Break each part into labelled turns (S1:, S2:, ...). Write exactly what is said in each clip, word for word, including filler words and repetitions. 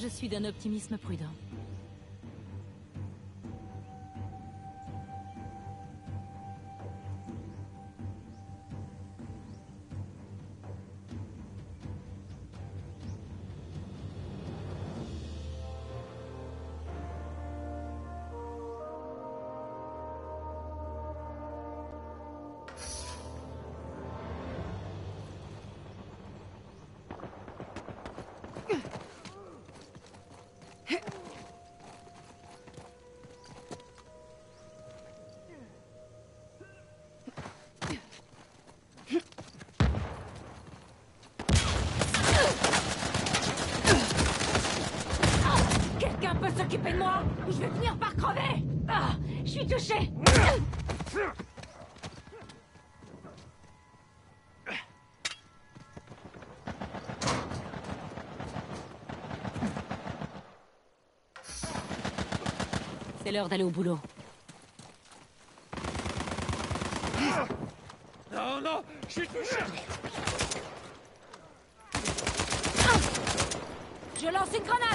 S1: Je suis d'un optimisme prudent.
S2: Quelqu'un peut s'occuper de moi ou je vais finir par crever. Ah, je suis touché.
S1: C'est l'heure d'aller au boulot.
S3: Non, non, je suis touché.
S2: Je lance une grenade.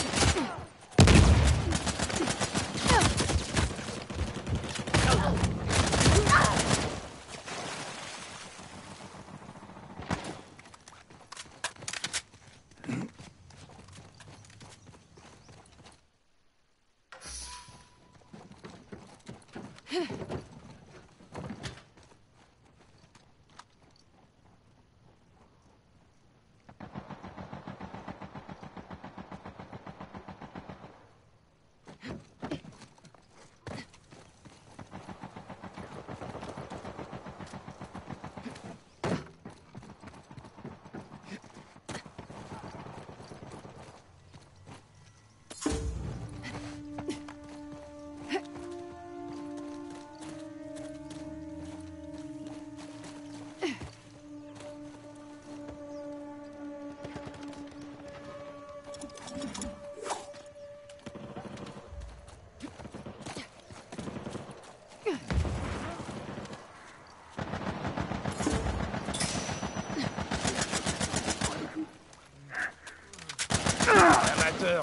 S3: Amateur.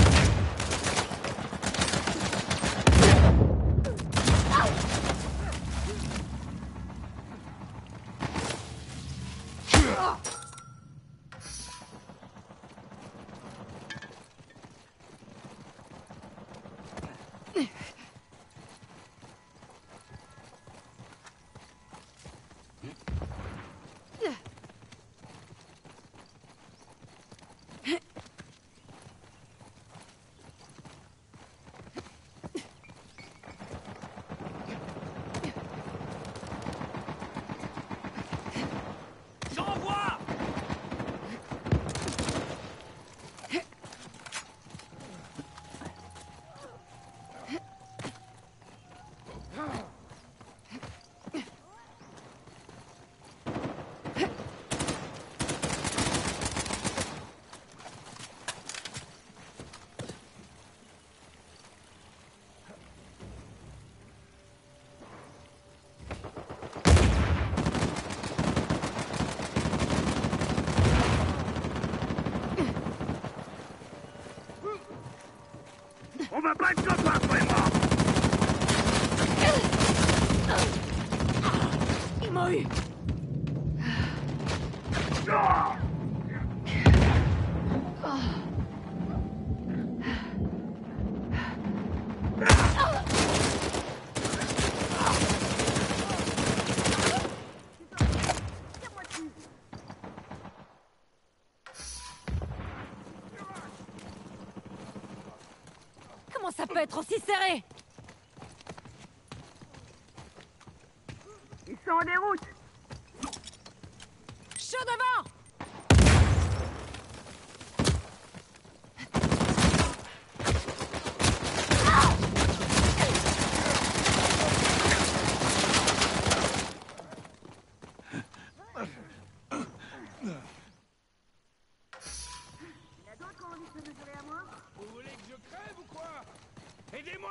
S3: J'envoie. On va pas être copains, toi et moi.
S2: Ils m'ont eu. Comment ça peut être aussi serré?
S4: Ils sont en déroute.
S2: Chaud devant.
S4: Il y a d'autres qui ont envie de se mesurer à moi?
S3: Vous voulez que je crève ou quoi? Aidez-moi.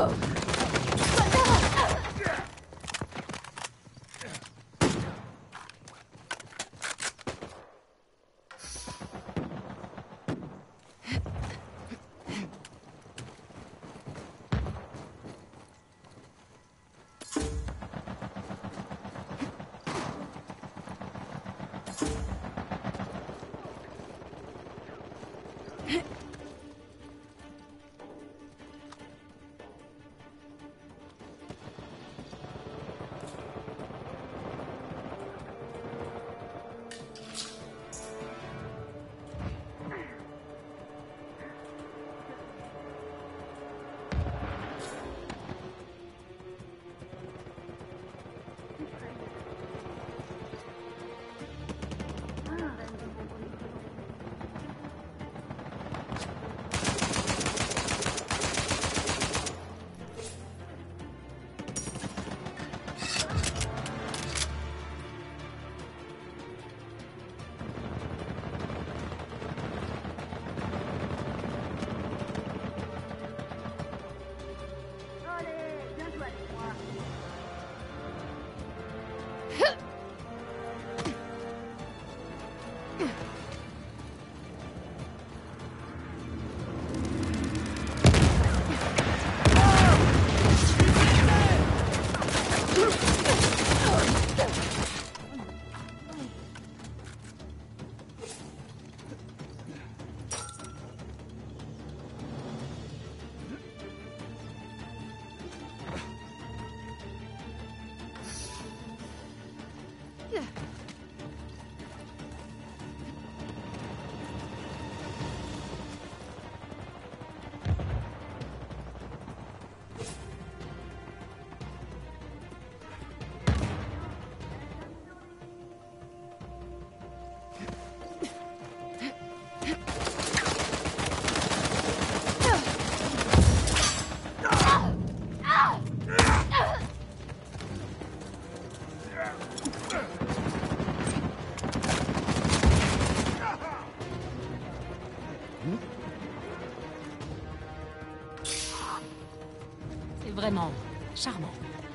S1: C'est vraiment charmant.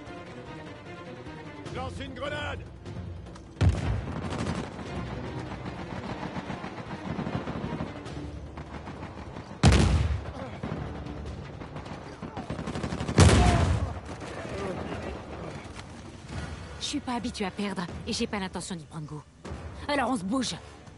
S3: Lance une grenade!
S1: Je suis pas habituée à perdre et j'ai pas l'intention d'y prendre goût. Alors on se bouge.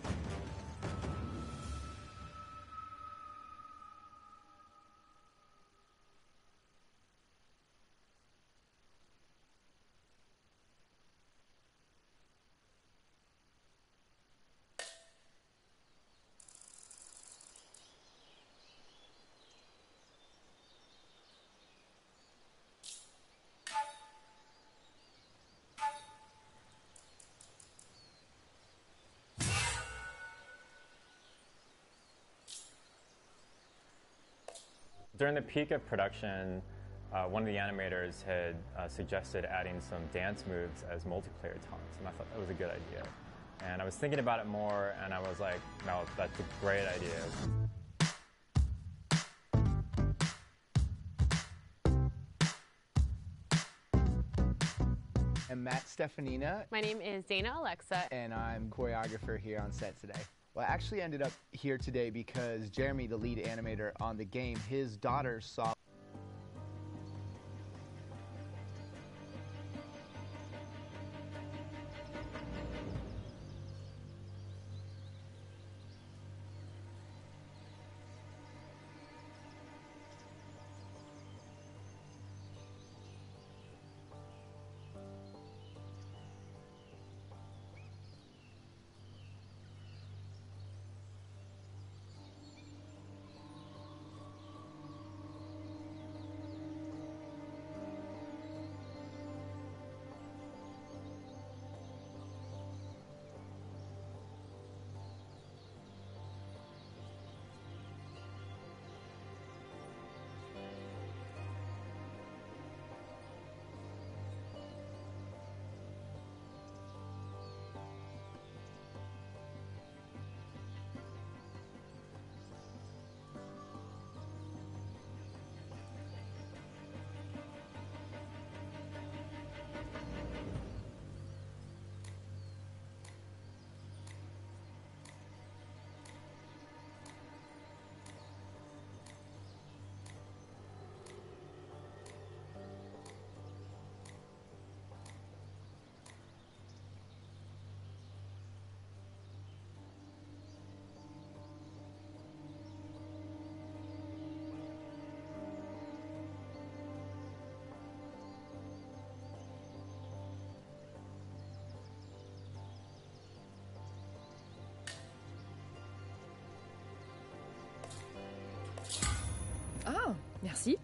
S5: During the peak of production, uh, one of the animators had uh, suggested adding some dance moves as multiplayer taunts, and I thought that was a good idea. And I was thinking about it more, and I was like, no, that's a great idea.
S6: I'm Matt Stefanina.
S7: My name is Dana Alexa.
S6: And I'm choreographer here on set today. Well, I actually ended up here today because Jeremy, the lead animator on the game, his daughter saw
S2: Merci.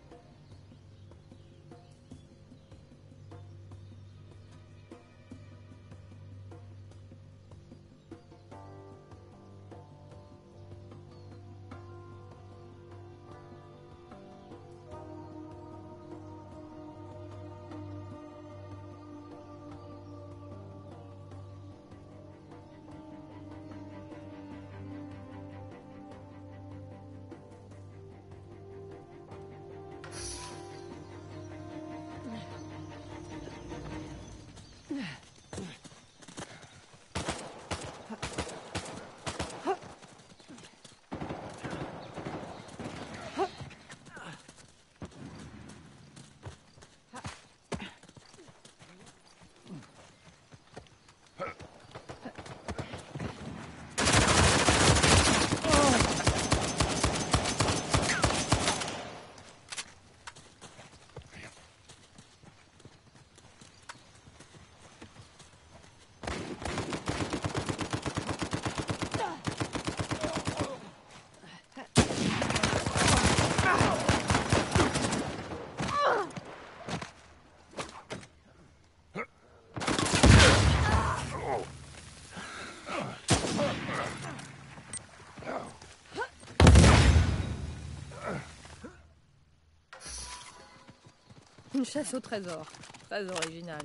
S2: Une chasse au trésor. Pas original.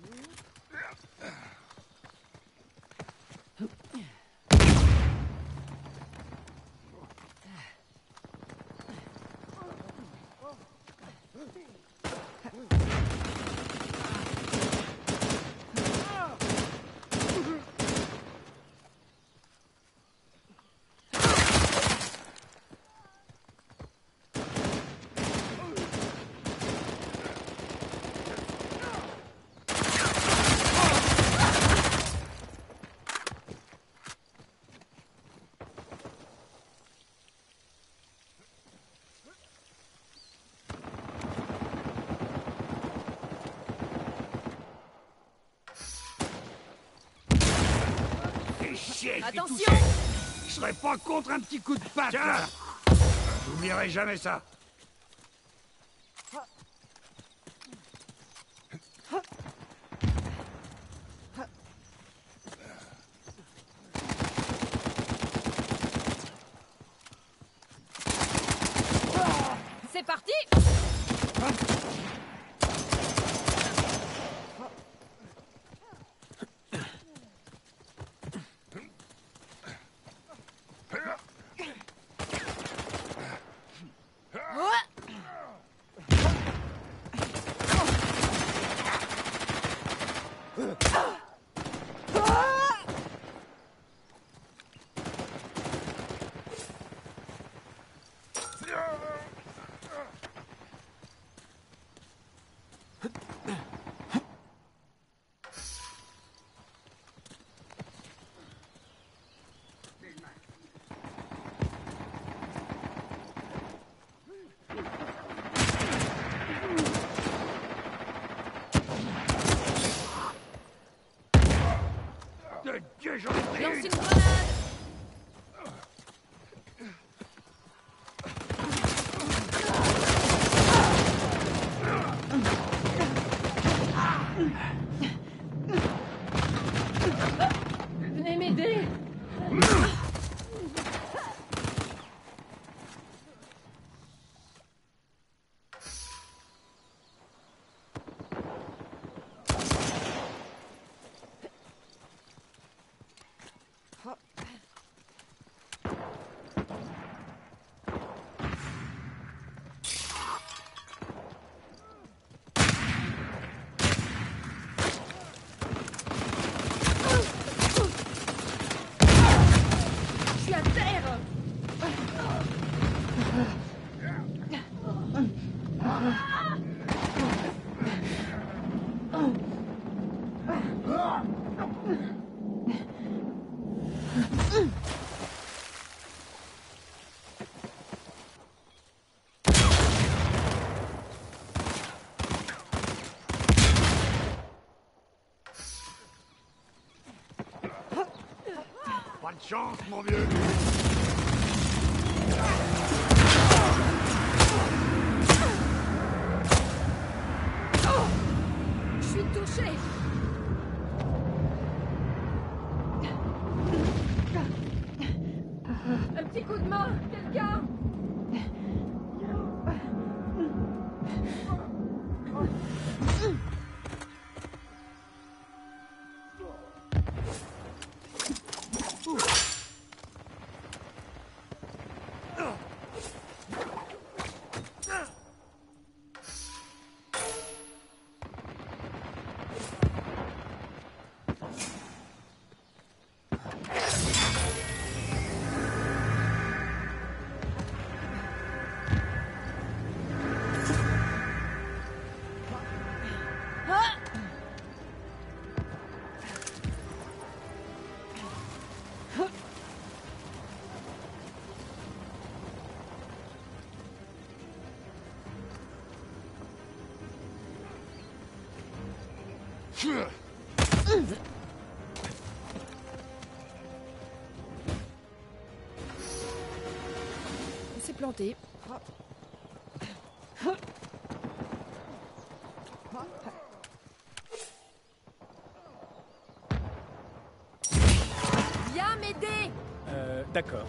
S3: Chier,
S2: Attention!
S3: Je serais pas contre un petit coup de patte, là. J'oublierai jamais ça.
S2: C'est parti!
S3: De Dieu, j'en ai pris
S2: Lance
S3: une.
S2: une grenade! Venez m'aider! Je suis à terre!
S3: Pas de chance, mon vieux.
S2: touché. Un petit coup de main, quelqu'un?
S7: On s'est planté.
S2: Viens m'aider.
S8: Euh, d'accord.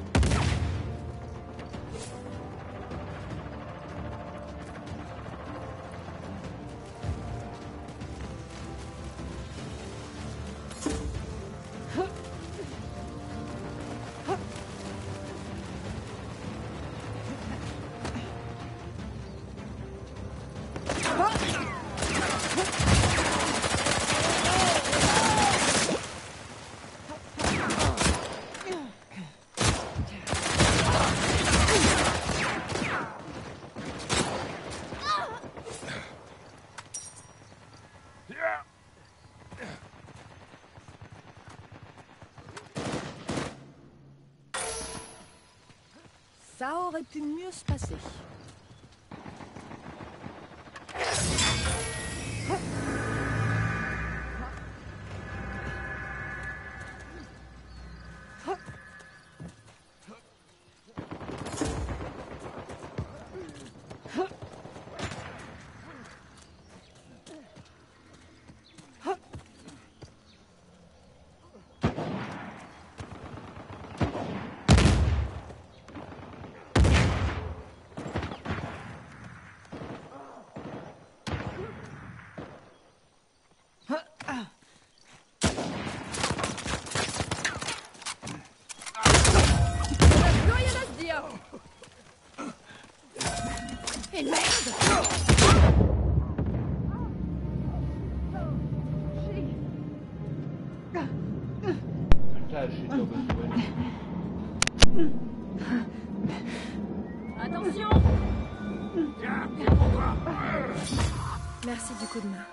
S7: Ça aurait pu mieux se passer.
S2: Et merde! Attention!
S3: Tiens, c'est pour toi.
S7: Merci du coup de main.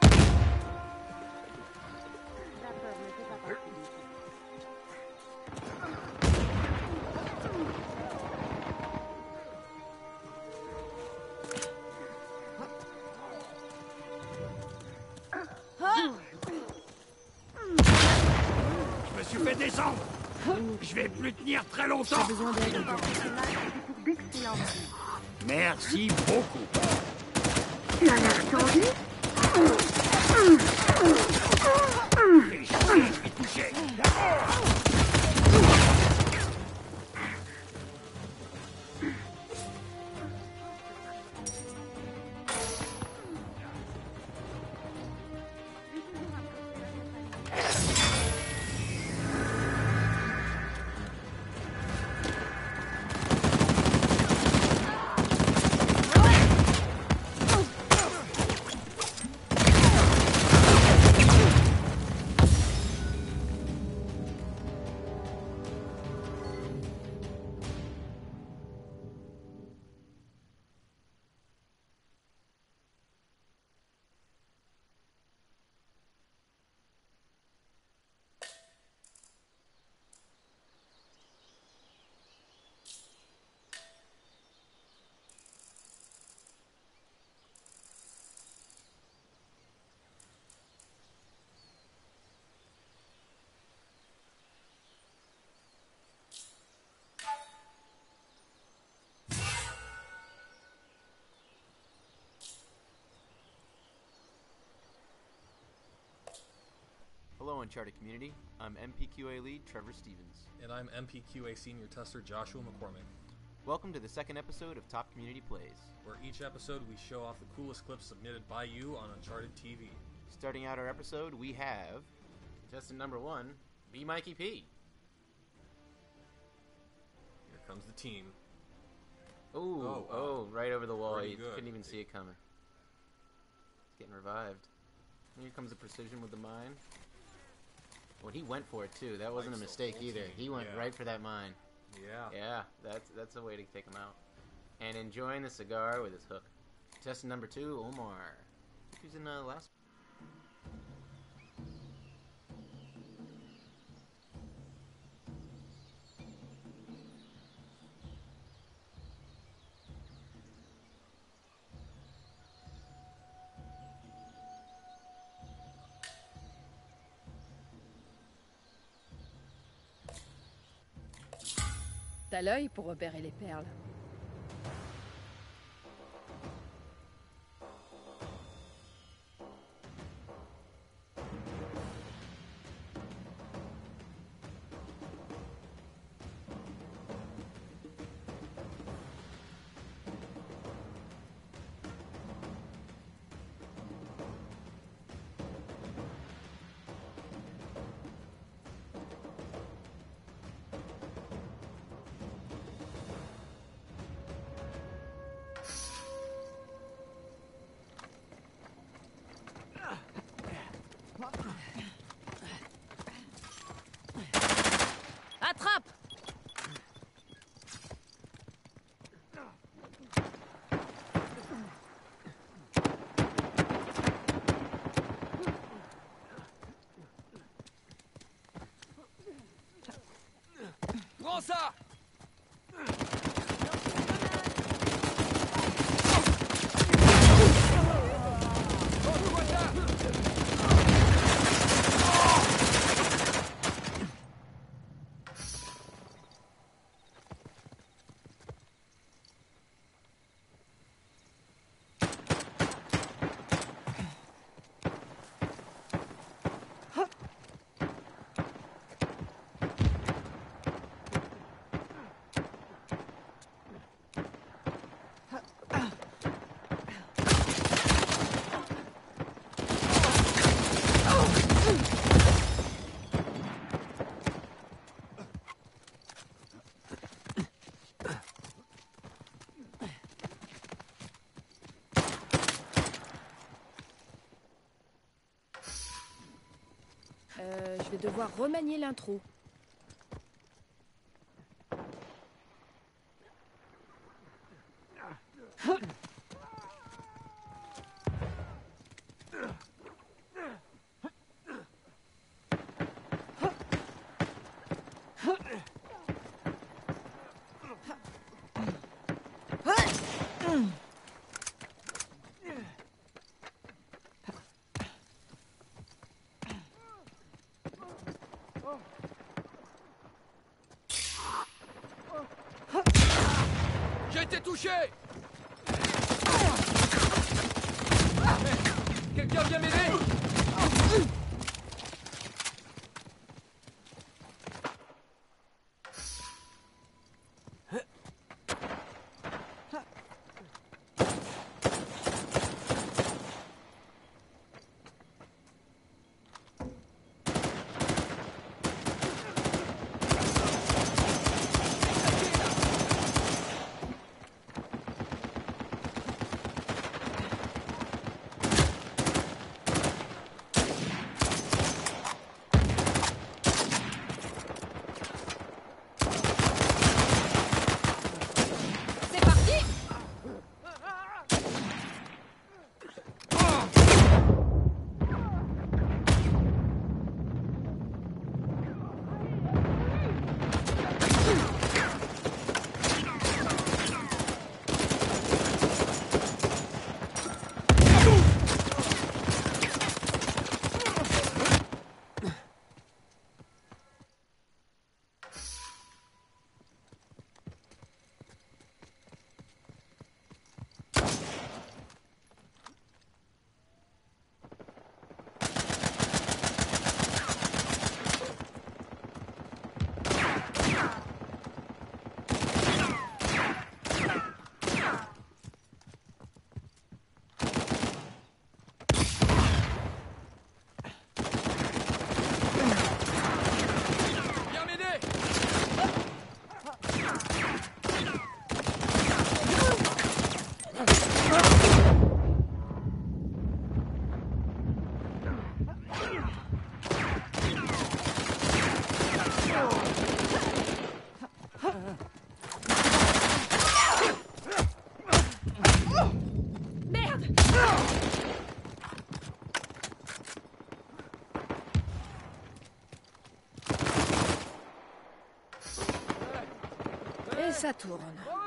S3: Je me suis fait descendre. Je vais plus tenir très longtemps.
S7: Pas besoin d'aide.
S4: D'excellent.
S3: Merci beaucoup.
S4: Tu as l'air tendu.
S3: Fais chier, je vais toucher.
S8: Uncharted community. I'm M P Q A lead Trevor Stevens.
S9: And I'm M P Q A senior tester Joshua McCormick.
S8: Welcome to the second episode of Top Community Plays,
S9: where each episode we show off the coolest clips submitted by you on Uncharted T V.
S8: Starting out our episode, we have contestant number one, B Mikey P.
S9: Here comes the team.
S8: Ooh,
S9: oh, wow.
S8: oh, right over the wall.
S9: Pretty
S8: You
S9: good.
S8: couldn't even see it coming. It's getting revived. Here comes the precision with the mine. Well, he went for it too. That wasn't a mistake either. He went
S9: yeah.
S8: right for that mine.
S9: Yeah.
S8: Yeah, that's that's a way to take him out. And enjoying the cigar with his hook. Contestant number two, Omar. He was in the uh, last.
S7: T'as l'œil pour repérer les perles.
S1: Attrape!
S3: Prends ça!
S7: Euh, je vais devoir remanier l'intro.
S3: J'ai été touché! Quelqu'un vient m'aider?
S7: ça tourne.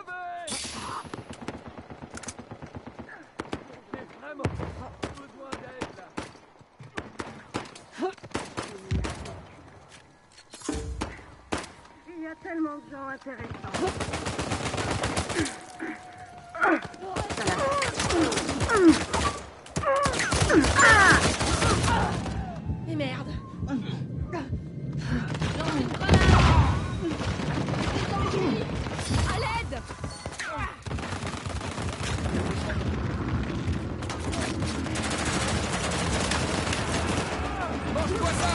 S4: Il y a tellement de gens intéressants.
S7: Mais merde. À l'aide.
S10: Mange-toi ça.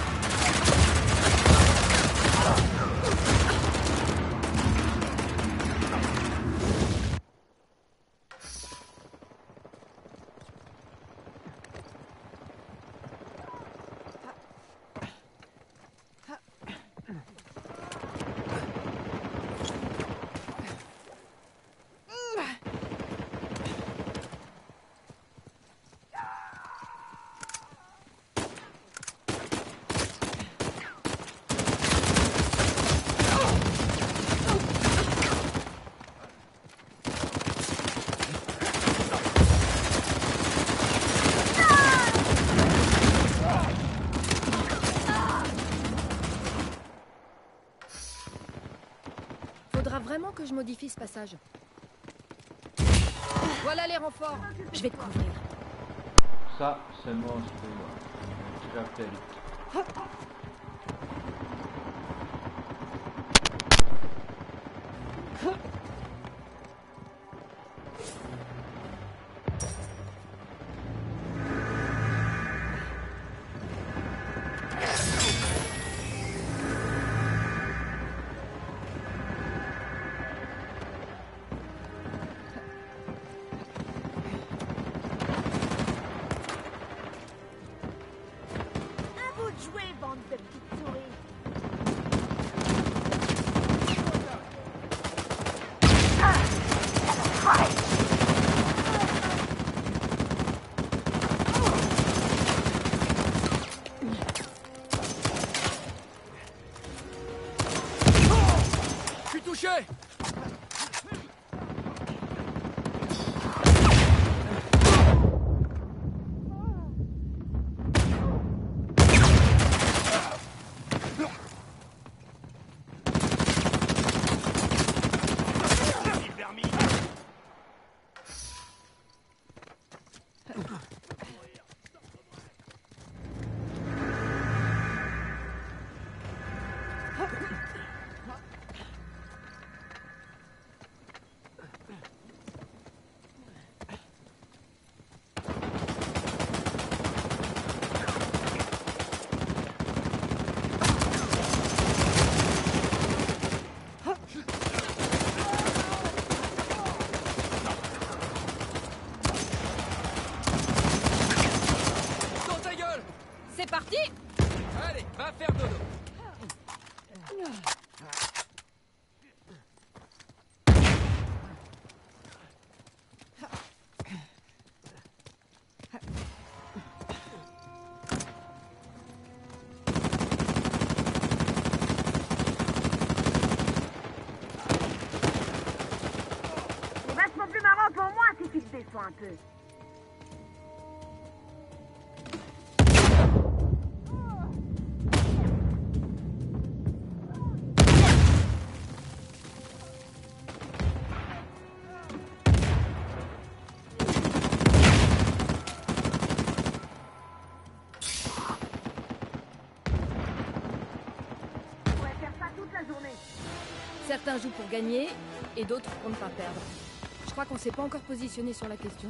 S7: Faudra vraiment que je modifie ce passage. Voilà les renforts.
S1: Je vais te couvrir.
S11: Ça, c'est monstrueux. Fratelli.
S4: Jouer, bande de petites souris.
S10: Je suis touché.
S7: C'est parti.
S10: Allez, va faire dodo.
S4: C'est vachement plus marrant pour moi si tu te défends un peu.
S7: Certains jouent pour gagner et d'autres pour ne pas perdre. Je crois qu'on s'est pas encore positionné sur la question.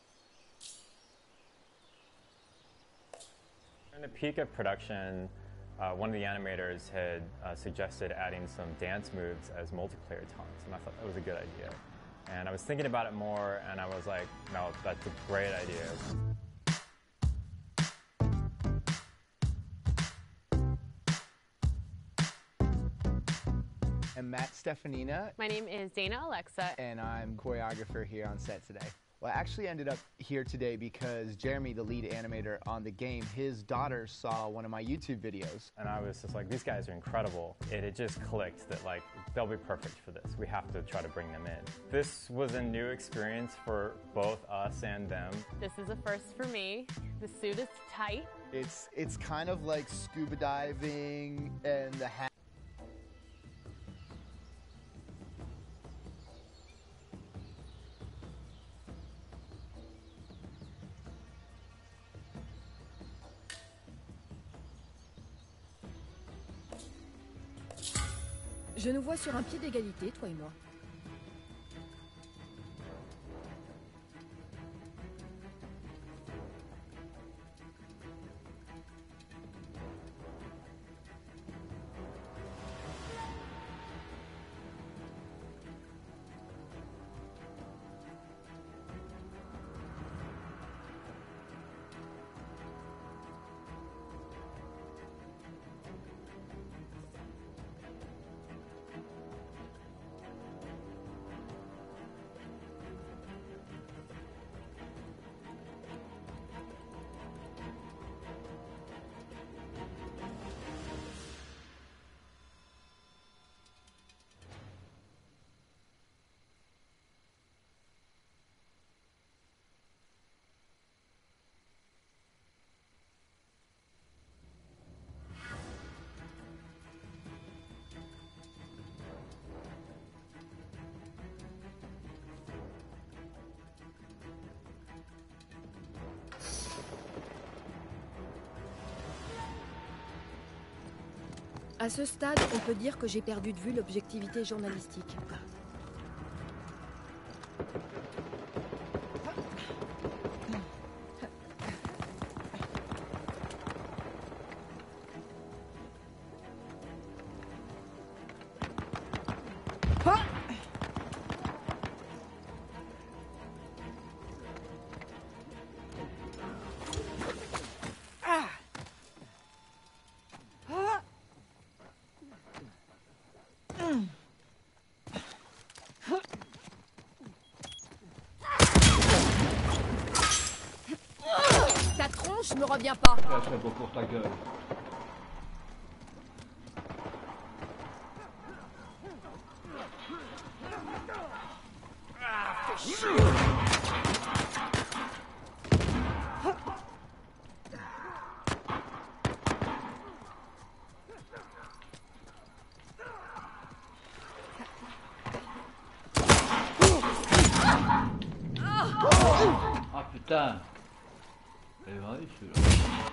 S5: During the peak of production, uh, one of the animators had uh, suggested adding some dance moves as multiplayer taunts, and I thought that was a good idea. And I was thinking about it more, and I was like, no, that's a great idea.
S6: I'm Matt Stefanina.
S12: My name is Dana Alexa.
S6: And I'm choreographer here on set today. Well, I actually ended up here today because Jeremy, the lead animator on the game, his daughter saw one of my YouTube videos.
S5: And I was just like, these guys are incredible. It had just clicked that like, they'll be perfect for this. We have to try to bring them in. This was a new experience for both us and them.
S12: This is a first for me. The suit is tight.
S6: It's, it's kind of like scuba diving and the hat.
S7: Je nous vois sur un pied d'égalité, toi et moi. À ce stade, on peut dire que j'ai perdu de vue l'objectivité journalistique. Ta tronche me revient pas.
S11: Ça serait beau pour ta gueule. Ah putain. Elle va aller celui-là.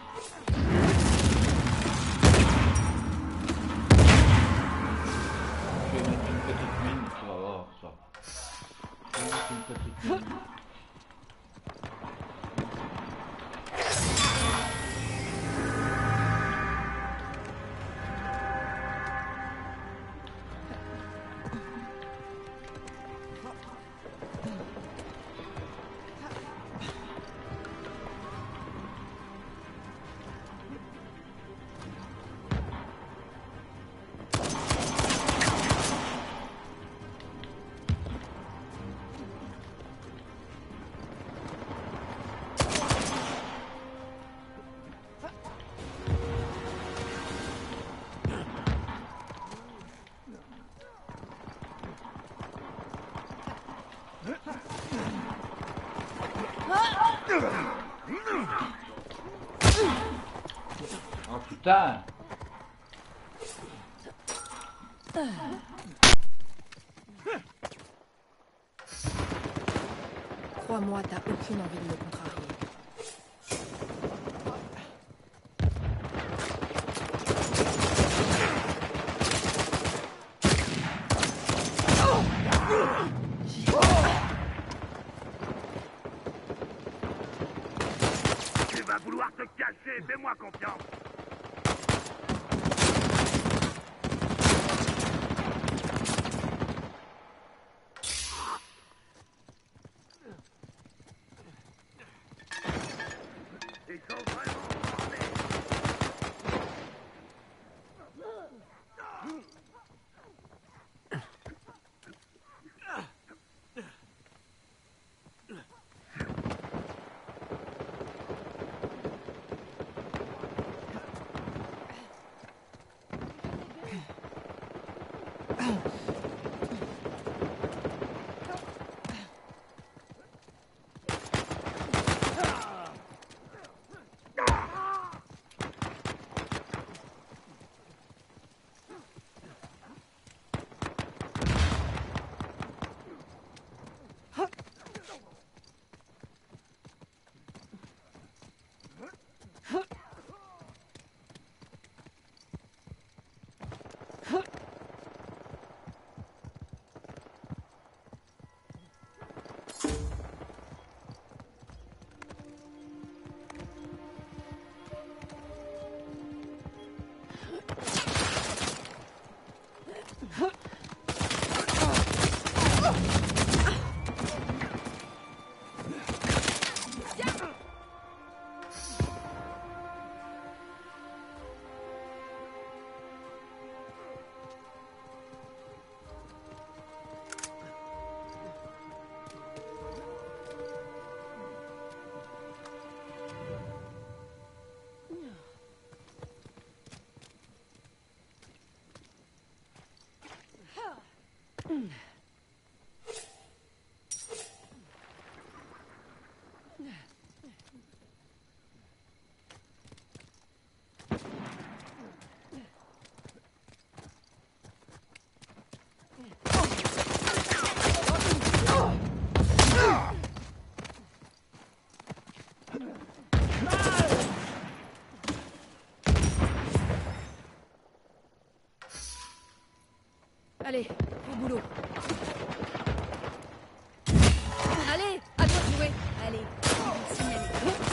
S11: Je vais mettre une petite mine, tu vas voir ça. Je vais mettre une petite mine. Oh putain!
S7: Crois-moi, t'as aucune envie de me contrarier.
S3: Tu vas vouloir te cacher, fais-moi confiance.
S7: Allez, au boulot. Allez, à toi de jouer. Allez, signaler.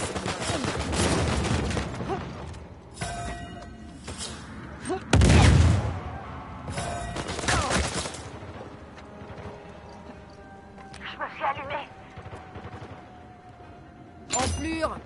S4: Je me suis allumé.
S7: Enflure.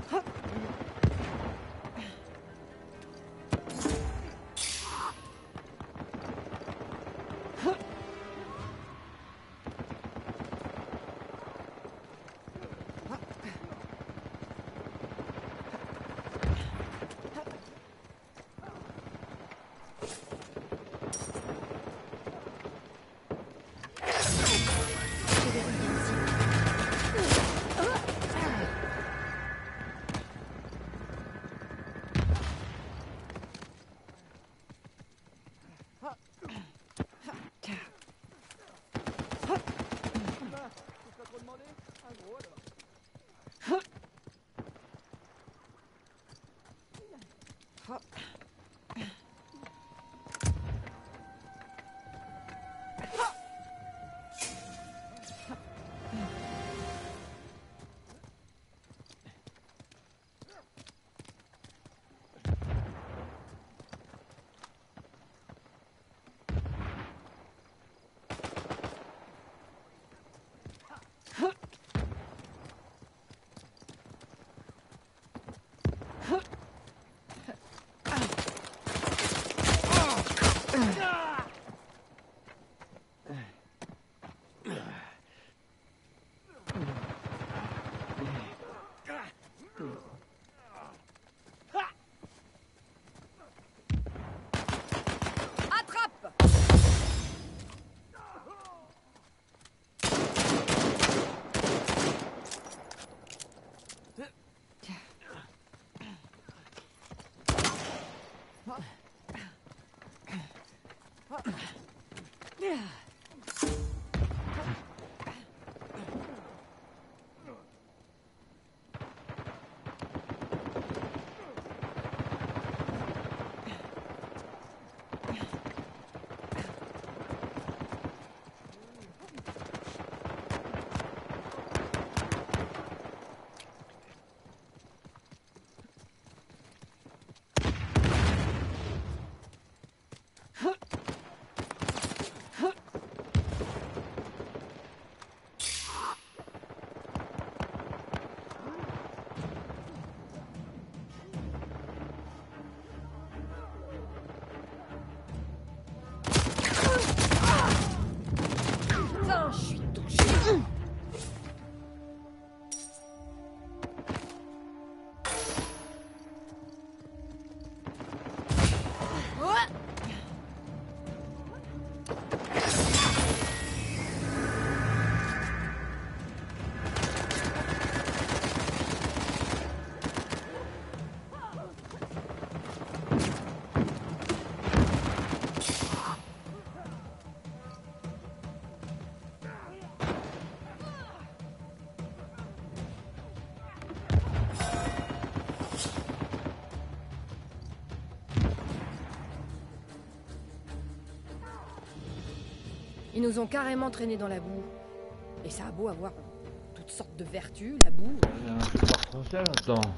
S7: Ils nous ont carrément traînés dans la boue. Et ça a beau avoir toutes sortes de vertus, la boue.
S11: Il y a un truc par français là-dedans.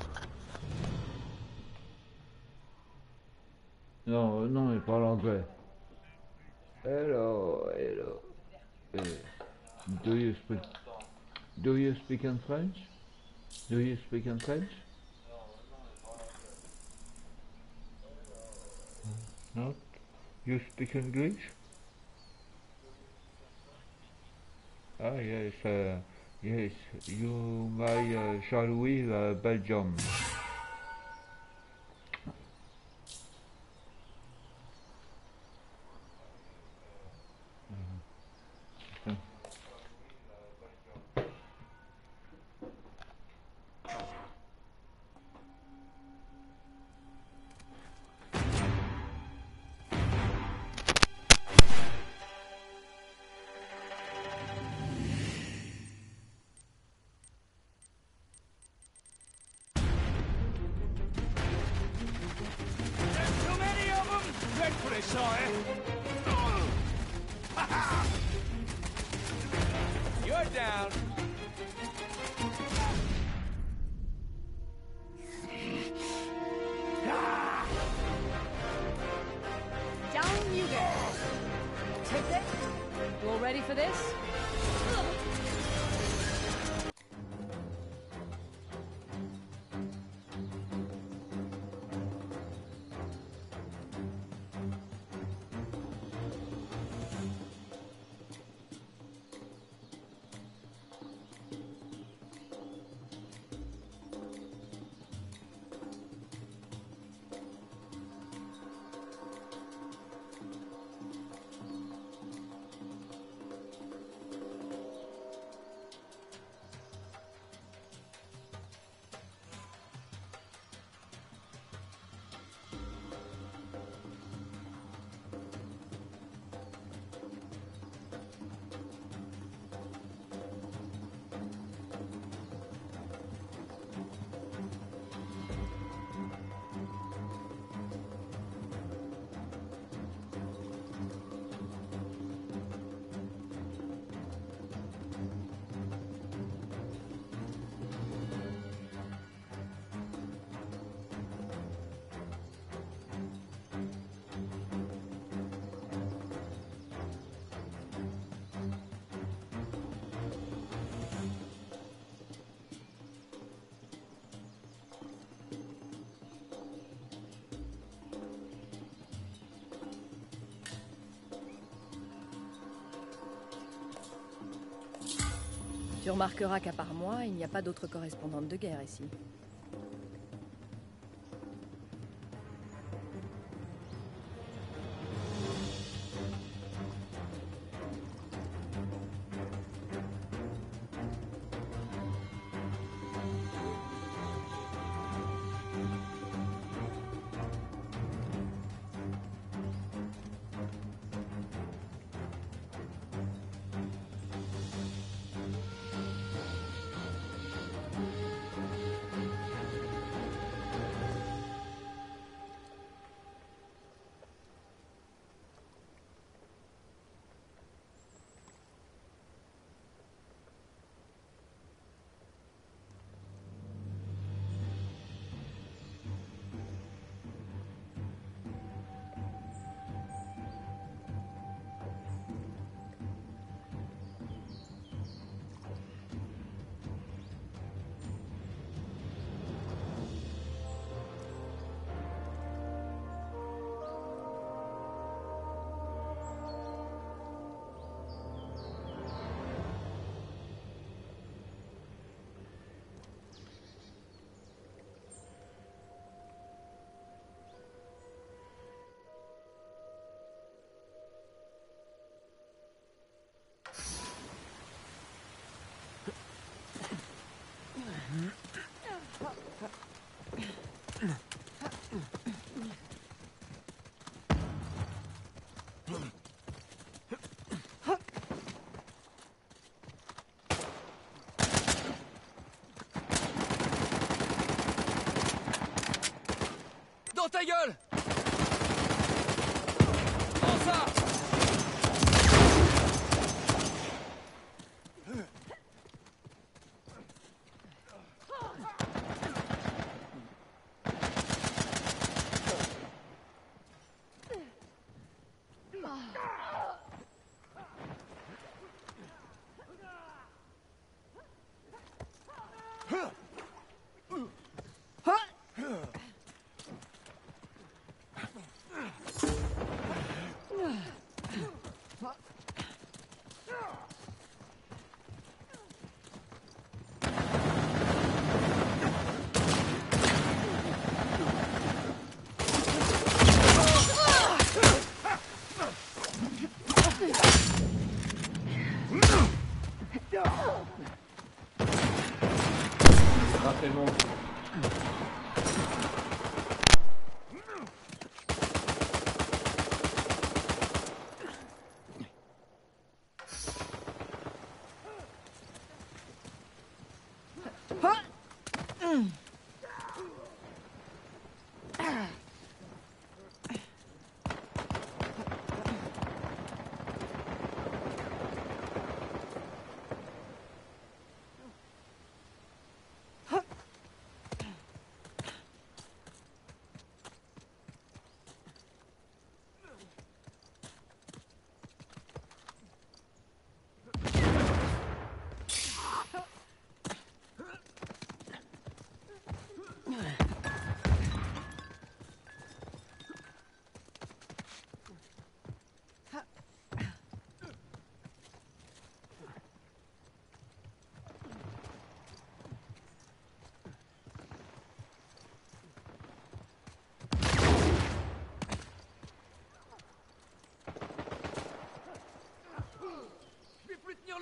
S11: Non, non, il parle anglais. Hello, hello. hello. Do you speak? Do you speak in French? Do you speak in French? No. You speak English? Ah yes, uh, yes. You my uh, Jean-Louis uh, Belgium.
S3: ça, hein?
S10: You're down.
S7: Down you go. Take that. You all ready for this? Tu remarqueras qu'à part moi, il n'y a pas d'autre correspondante de guerre ici.
S10: Dans ta gueule! Prends ça!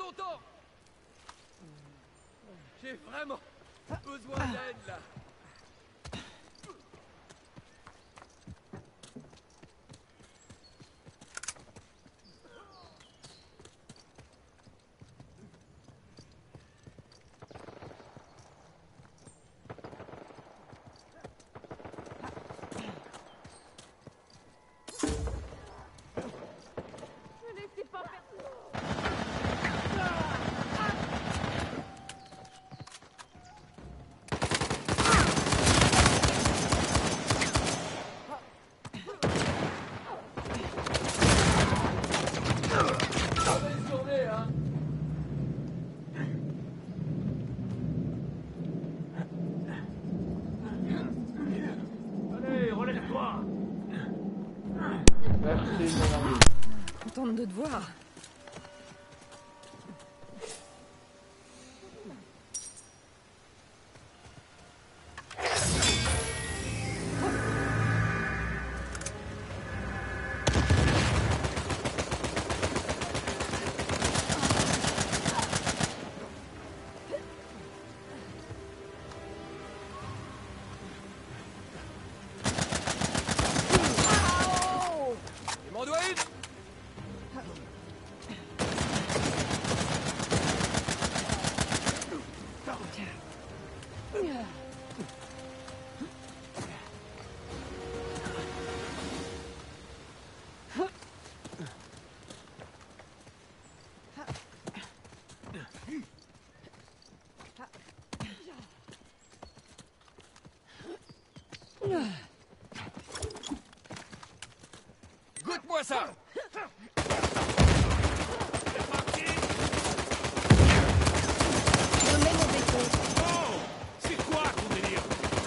S10: longtemps. J'ai vraiment besoin d'aide là.
S11: Merci, mon ami.
S7: Contente de te voir.
S10: Goûte-moi ça.
S3: C'est quoi ton délire?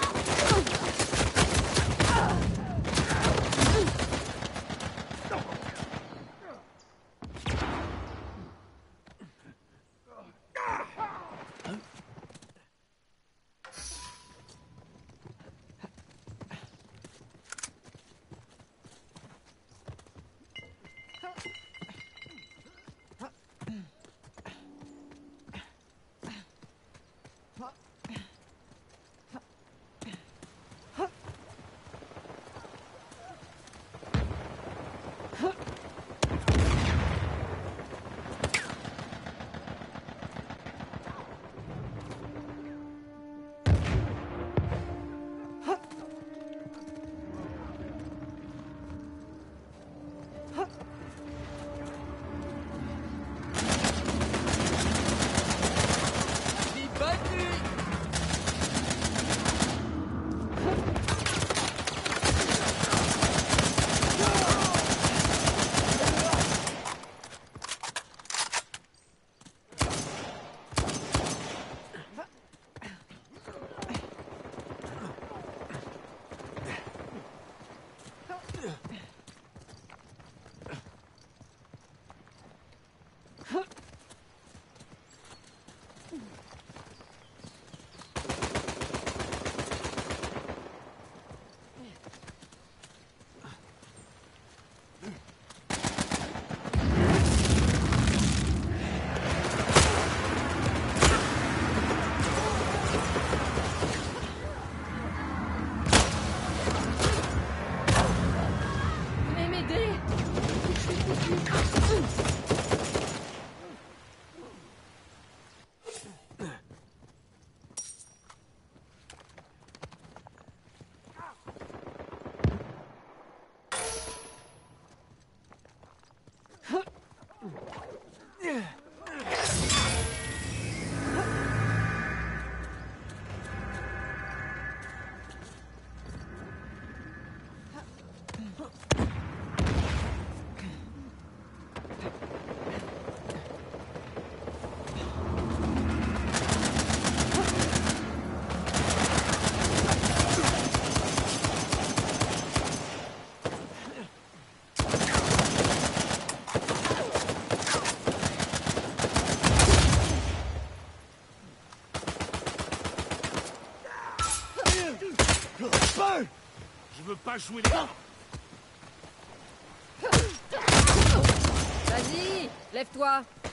S3: Je veux pas jouer les...
S7: Vas-y, lève-toi.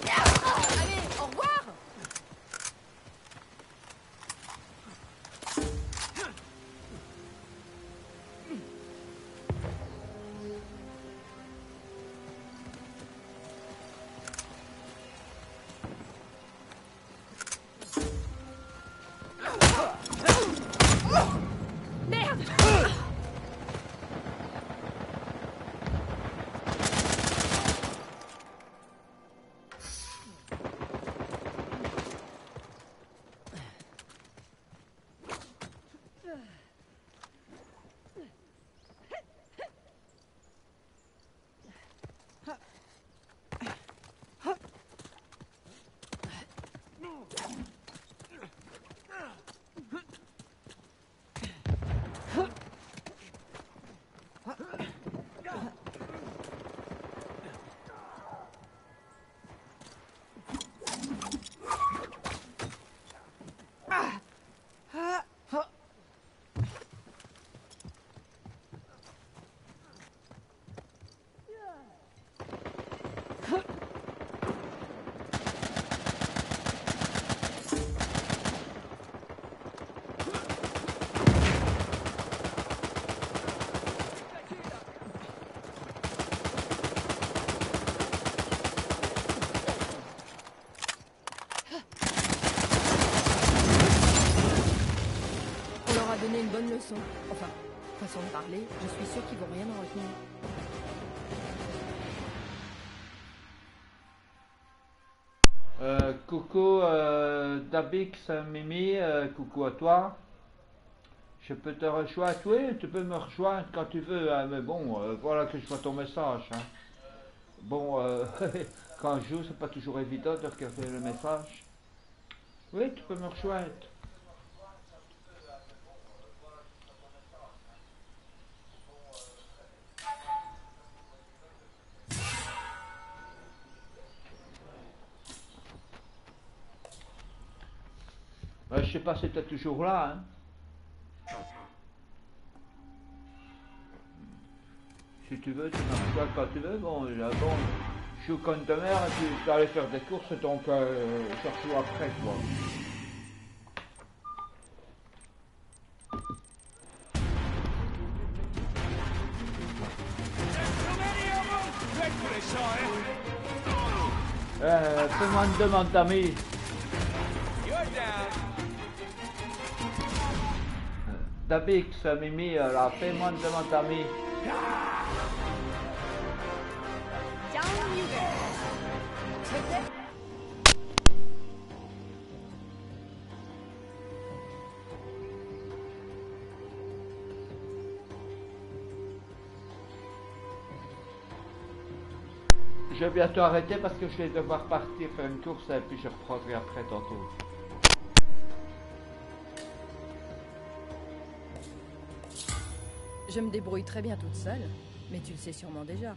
S7: Allez, au revoir. Donner une bonne leçon. Enfin, façon de parler, je suis sûr qu'ils vont rien en retenir.
S11: Euh, coucou euh, Dabix, Mimi, euh, coucou à toi. Je peux te rejoindre, oui, tu peux me rejoindre quand tu veux, hein, mais bon, euh, voilà que je vois ton message. Hein. Bon, euh, quand je joue, c'est pas toujours évident de regarder le message. Oui, tu peux me rejoindre. Euh, je sais pas si tu es toujours là. Hein. Si tu veux, tu m'as quand tu veux. Bon, bon, je suis au compte de mer et tu vas aller faire des courses, donc euh, je reçois après, quoi. Euh, fais-moi une demande d'amis. Dabix, Mimi, là, fais-moi une demande d'amis. Je vais bientôt arrêter parce que je vais devoir partir faire une course et puis je reprendrai après tantôt.
S7: Je me débrouille très bien toute seule, mais tu le sais sûrement déjà.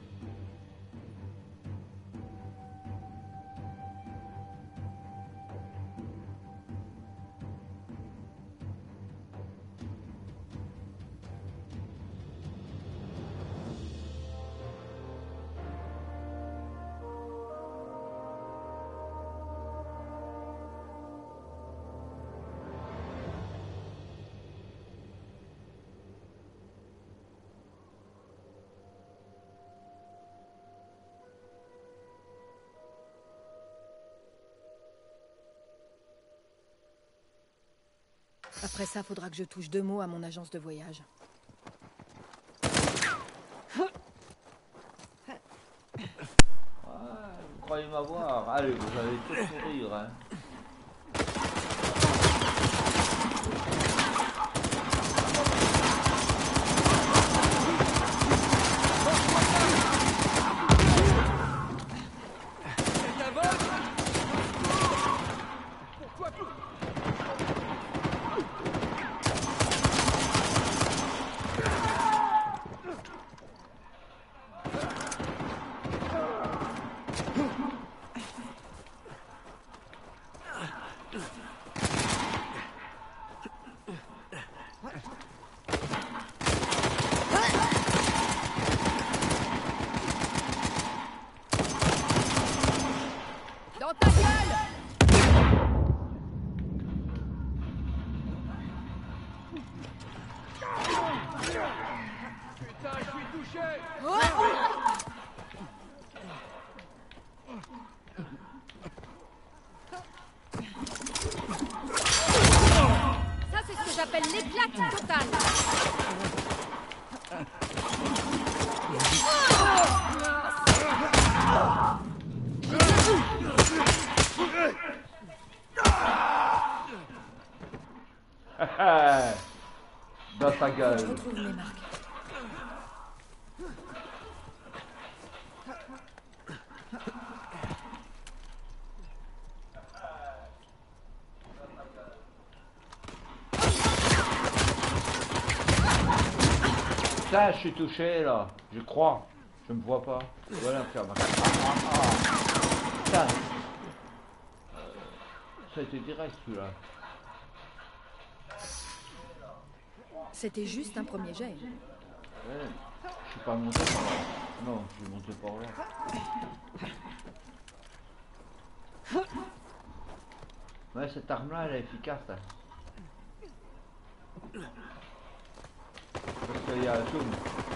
S7: Après ça, faudra que je touche deux mots à mon agence de voyage.
S11: Ah, vous croyez m'avoir? Allez, vous allez tous mourir, hein.
S10: putain, je suis touché.
S7: Ça, c'est ce que j'appelle l'éclat total.
S11: Dans ta gueule.
S7: Je retrouve mes marques.
S11: Ça, je suis touché là, je crois. Je me vois pas. Voilà, faire ma. Ah, ah, ah. Ça. Ça a été direct celui-là.
S7: C'était juste un premier jet.
S11: Ouais. Je suis pas monté par là. Non, je suis monté par là. Ouais, cette arme-là, elle est efficace. Là. Parce qu'il y a un zoom.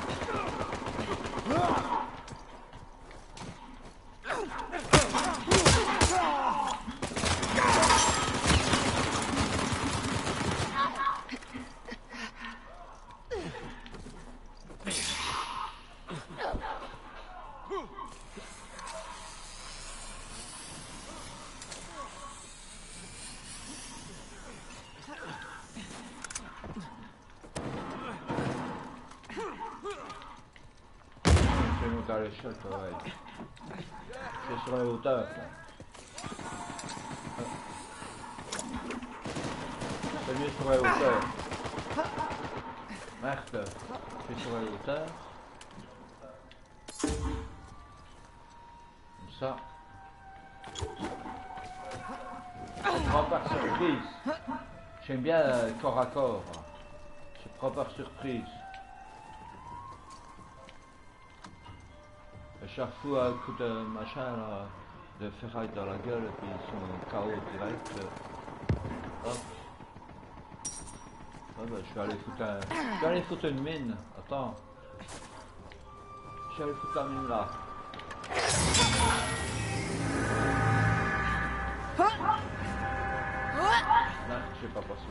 S11: À l'échelle, ouais. C'est sur la hauteur. C'est mieux sur la hauteur. Merde, c'est sur la hauteur. Comme ça. Je prends par surprise. J'aime bien le corps à corps. Je prends par surprise. Chaque fois, un coup de machin, là, de ferraille dans la gueule, et puis ils sont K O direct. Hop. Ah bah, je vais aller foutre un... Je vais aller foutre une mine. Attends. Je vais aller foutre la mine là. Non, je vais pas passer.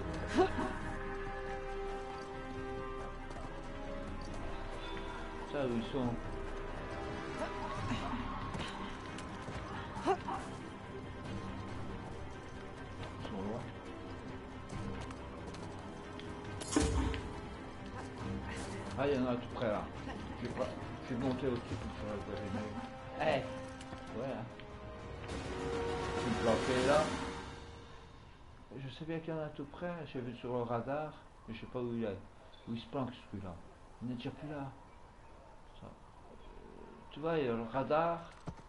S11: Ça, où ils sont? Ils sont loin. Ah, il y en a tout près là. Je vais, pas... je vais monter au-dessus pour faire le périmètre. Eh hey. Ouais. Hein. Je vais me planter là. Je sais bien qu'il y en a tout près. J'ai vu sur le radar. Mais je sais pas où il est. Où il se planque celui-là. Il n'est déjà plus là. Ça. Tu vois, il y a le radar.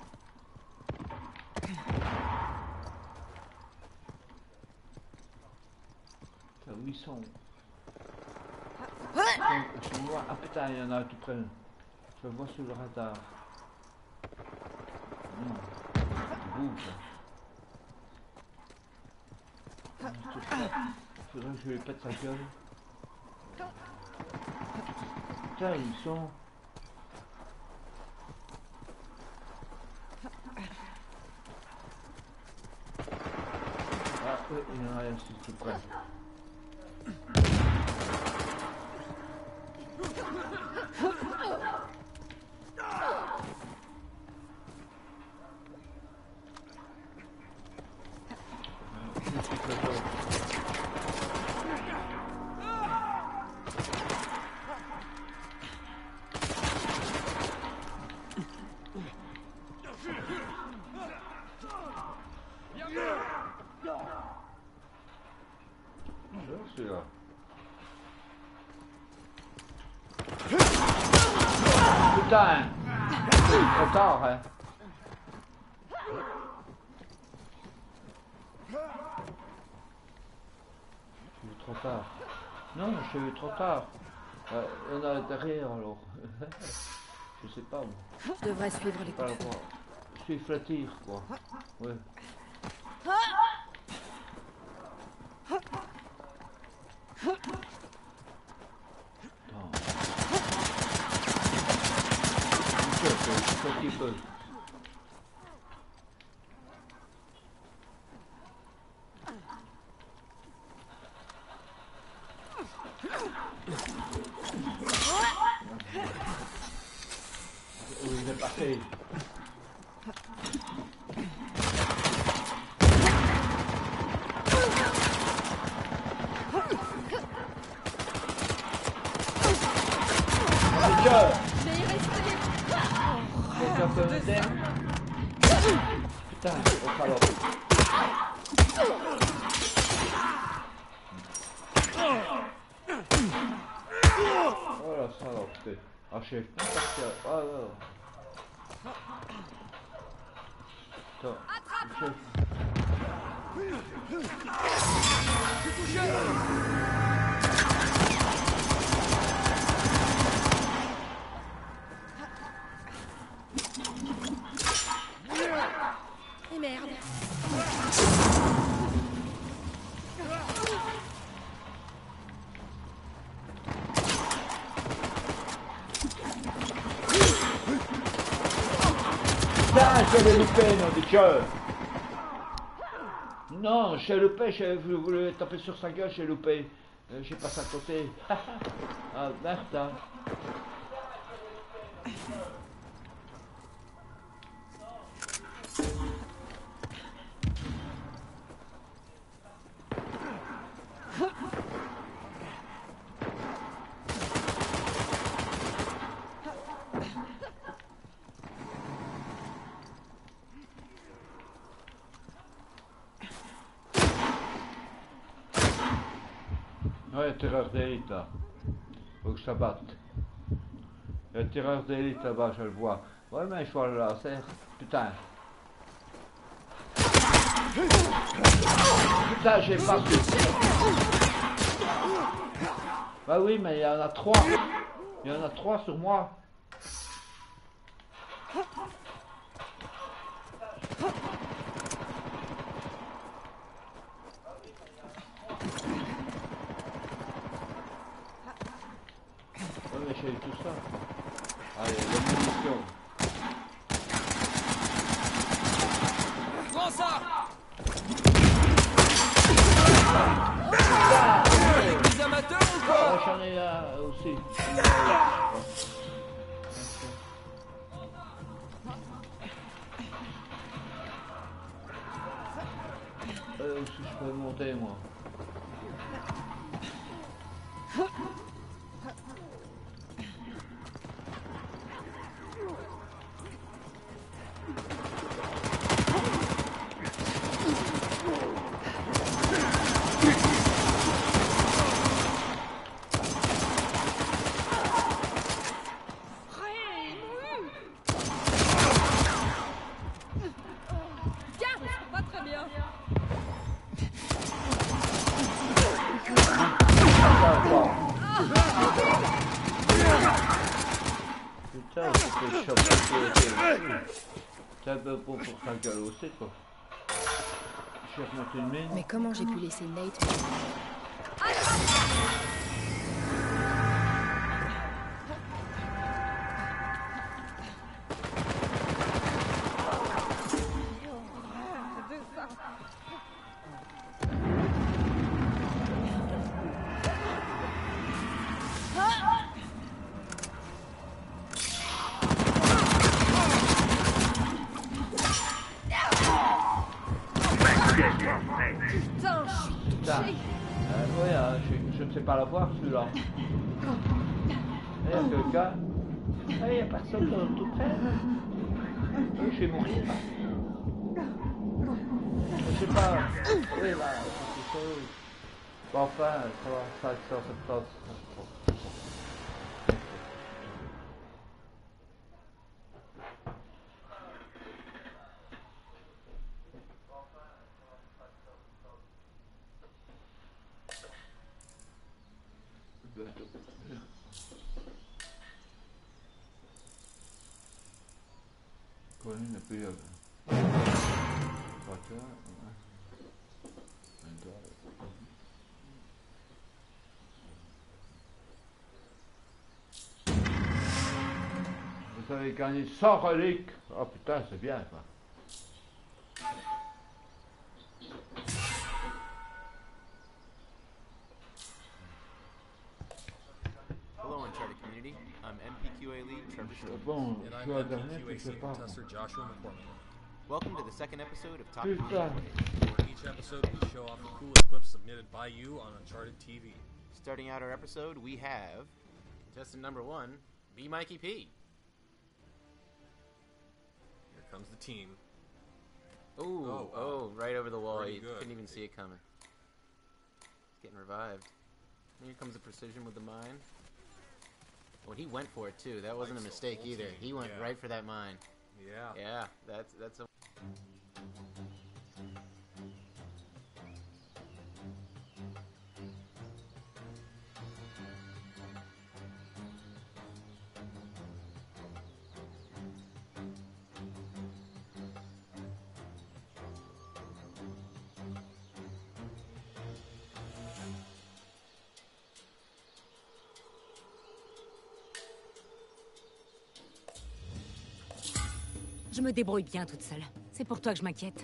S11: Où ils sont? Je suis loin. Ah putain, il y en a tout près. Je le vois sur le radar. Non. Il bouge. Il faudrait que je lui pète sa gueule. Putain, où ils sont? Ah oui, il y en a un ici tout près. Putain, trop tard, hein. Je suis trop tard. Non, je suis trop tard. Euh, il y en a derrière alors. Je sais pas moi.
S7: Je devrais suivre les coups.
S11: Je suis flattir quoi. Ouais. peu. Il est passé. Quelqu'un peut m'aider? Putain, au salope. Oh la salope. Ah, je sais pas parce que... Oh là. Attends.
S7: Et merde.
S11: Putain, je l'ai loupé, nom de Dieu. Non, j'ai loupé, j'ai voulu taper sur sa gueule, j'ai loupé. Euh, j'ai passé à côté. Ah, merde. Hein. Ouais, tireur d'élite là. Faut que ça batte. Il y a le tireur d'élite là-bas, je le vois. Ouais, mais je vois le laser. Putain. Putain, j'ai pas su. Bah oui, mais il y en a trois. Il y en a trois sur moi. Ouais, mais j'ai eu tout ça. Allez, la munition.
S10: Prends ça! Avec des amateurs ou quoi?
S11: Ouais, j'en ai là aussi. Euh, si je peux monter, moi. Putain, faut que je chope c'est un peu bon pour sa gueule aussi, quoi. Je vais remonter une mine.
S7: Mais comment j'ai pu laisser Nate?
S11: Putain, euh, oui, hein, je, je ne sais pas la voir celui-là. Il y a quelqu'un. Il n'y a personne tout, tout près. Oui, je vais mourir. Je sais pas. Oui, là, c'est chose. Bon, enfin, ça va, ça, ça, ça, ça, ça. Colin n'a plus à voiture. vous avez gagné cent reliques. Oh putain, c'est bien quoi.
S8: Hello, Uncharted community. I'm M P Q A lead Trevor Shore.
S11: Bon,
S9: And
S11: je
S9: I'm
S11: suis à
S9: M P
S11: dernier,
S9: Q A
S11: je sais
S9: senior
S11: pas.
S9: tester Joshua McCormick.
S8: Welcome to the second episode of Top
S11: Putain.
S8: Gear.
S9: For each episode, we show off the coolest clips submitted by you on Uncharted T V.
S8: Starting out our episode, we have contestant number one, B Mikey P.
S9: Here comes the team.
S8: Ooh,
S9: Oh,
S8: oh,
S9: wow.
S8: right over the wall.
S9: Pretty
S8: You
S9: good.
S8: couldn't even see it coming. It's getting revived. Here comes the precision with the mine. Oh, he went for it too. That wasn't a
S9: Likes the
S8: mistake
S9: whole
S8: either.
S9: team.
S8: He went
S9: Yeah.
S8: right for that mine.
S9: Yeah.
S8: Yeah, that's that's a.
S1: Je me débrouille bien toute seule. C'est pour toi que je m'inquiète.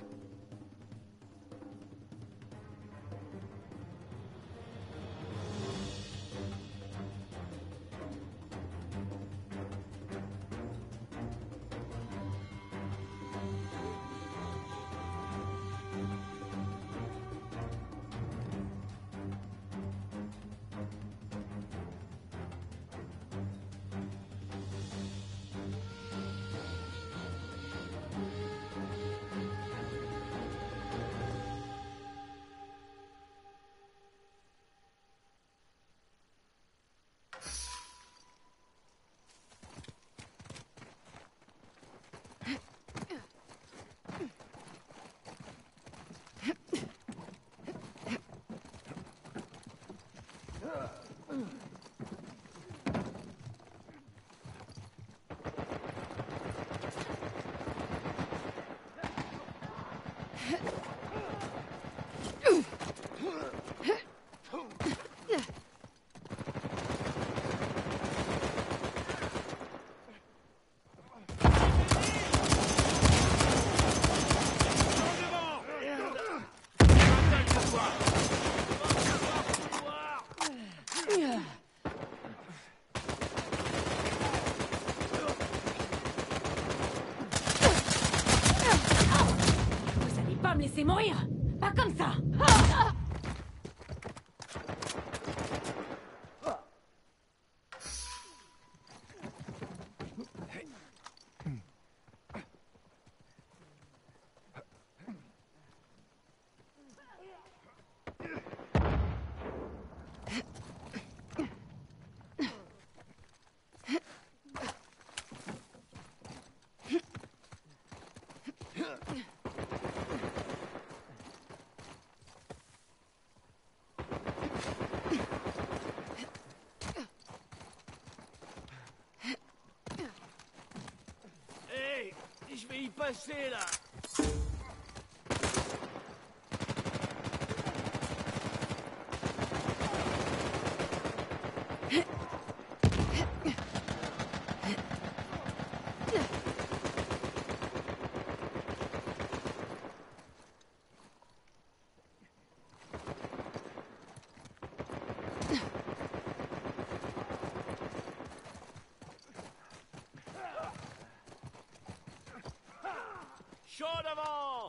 S1: Vous allez pas me laisser mourir! Pas comme ça!
S10: Hé, je vais y passer là. Chaud devant.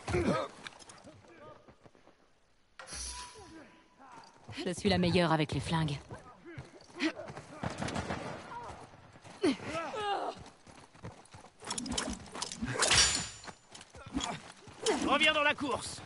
S1: Je suis la meilleure avec les flingues.
S10: Reviens dans la course.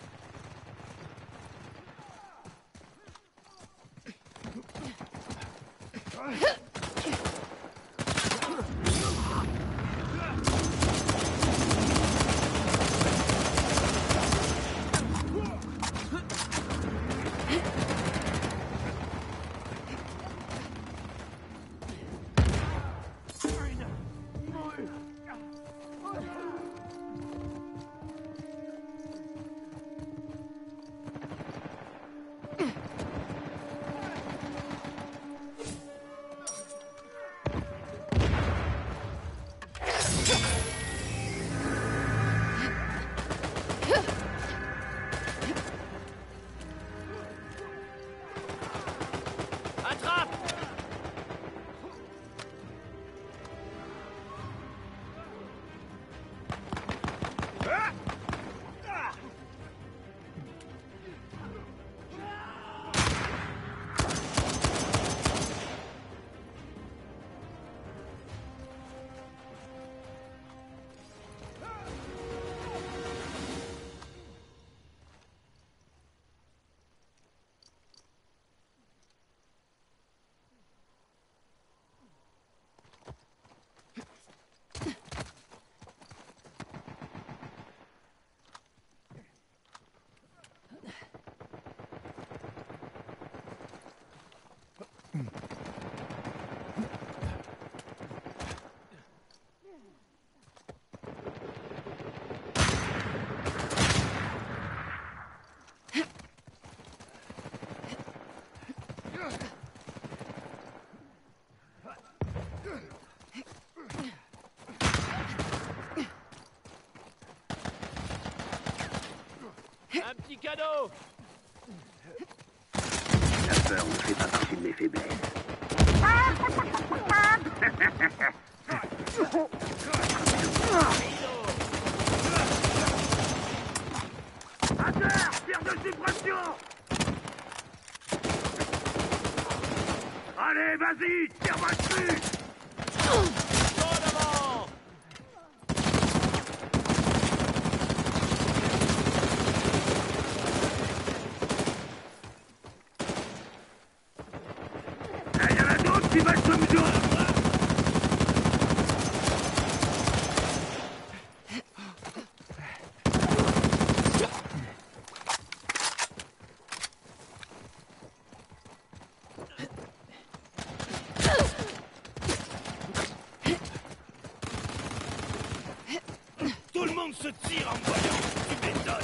S10: Un petit cadeau.
S3: La peur ne fait pas partie de mes faiblesses. À terre, tir de suppression. Allez, vas-y, tire-moi dessus. Qui va se mesurer à moi? Tout le monde se tire en voyant, tu m'étonnes.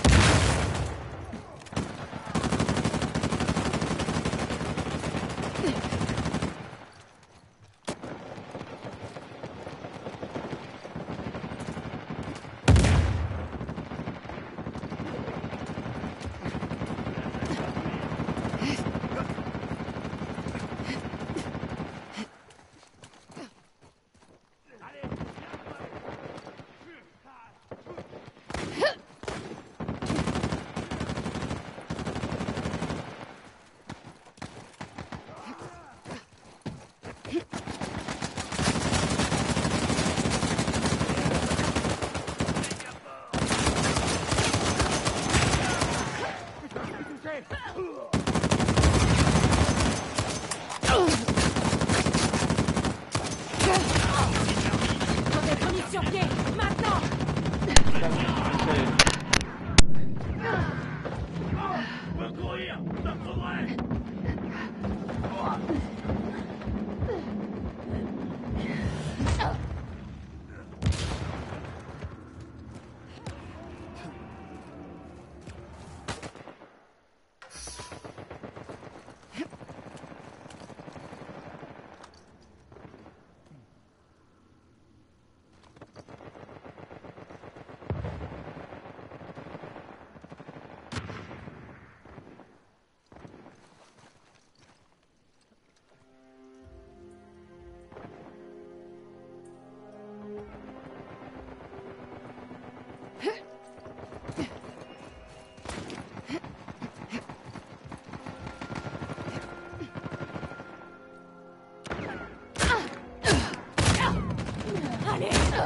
S2: Allez!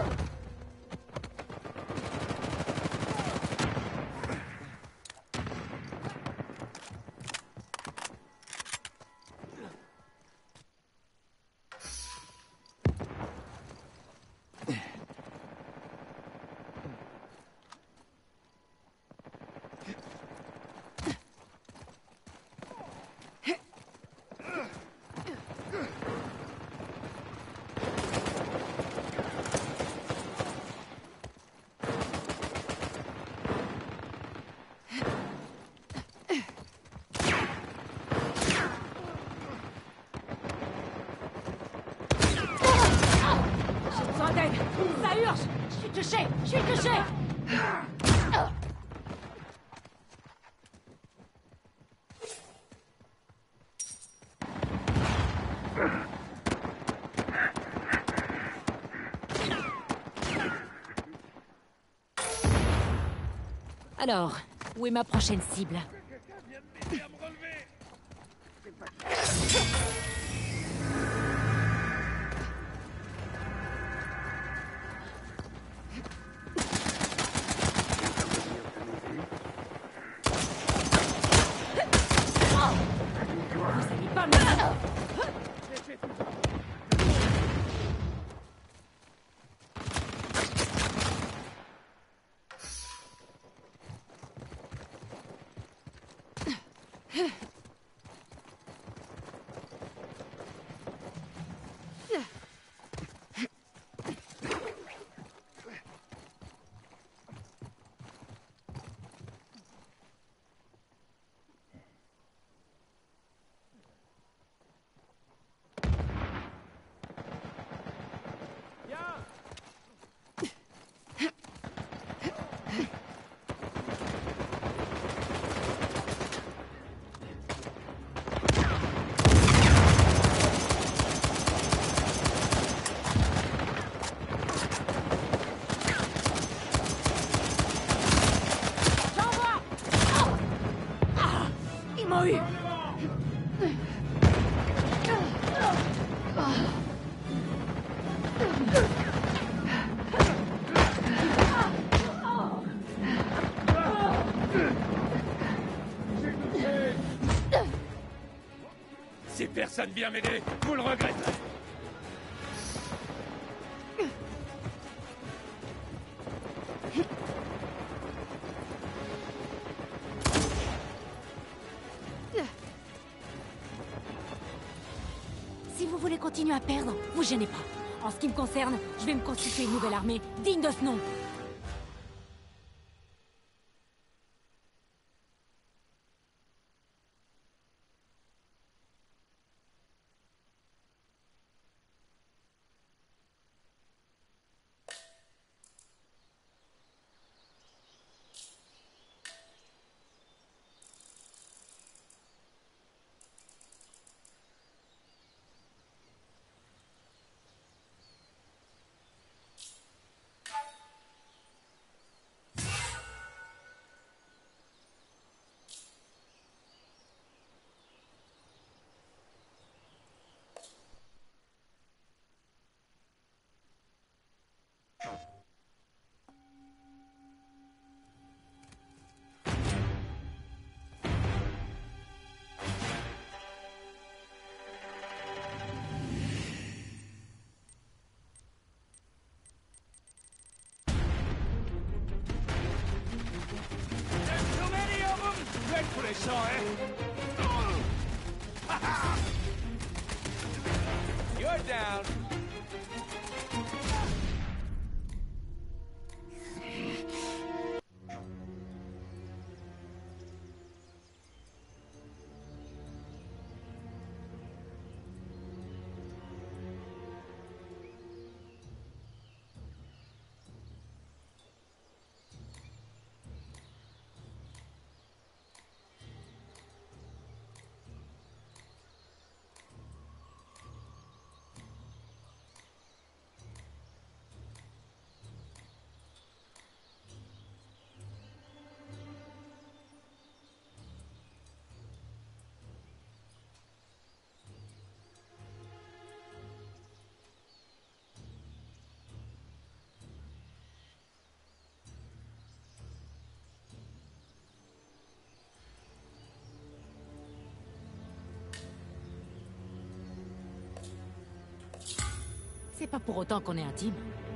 S2: Ça urge! Je suis touché! Je suis touché!
S1: Alors, où est ma prochaine cible?
S2: Vous allez pas me...
S10: Si personne vient m'aider, vous le regretterez.
S1: Si vous voulez continuer à perdre, vous gênez pas. En ce qui me concerne, je vais me constituer une nouvelle armée digne de ce nom.
S10: You're down.
S1: C'est pas pour autant qu'on est intime.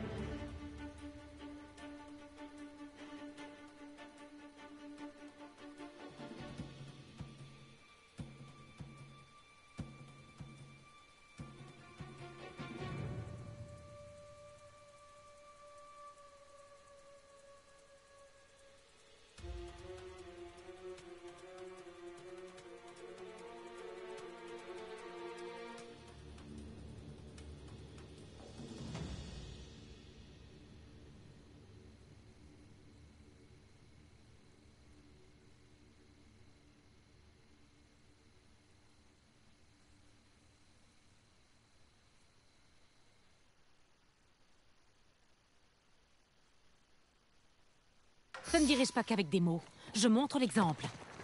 S1: Ça ne dirige pas qu'avec des mots. Je montre l'exemple.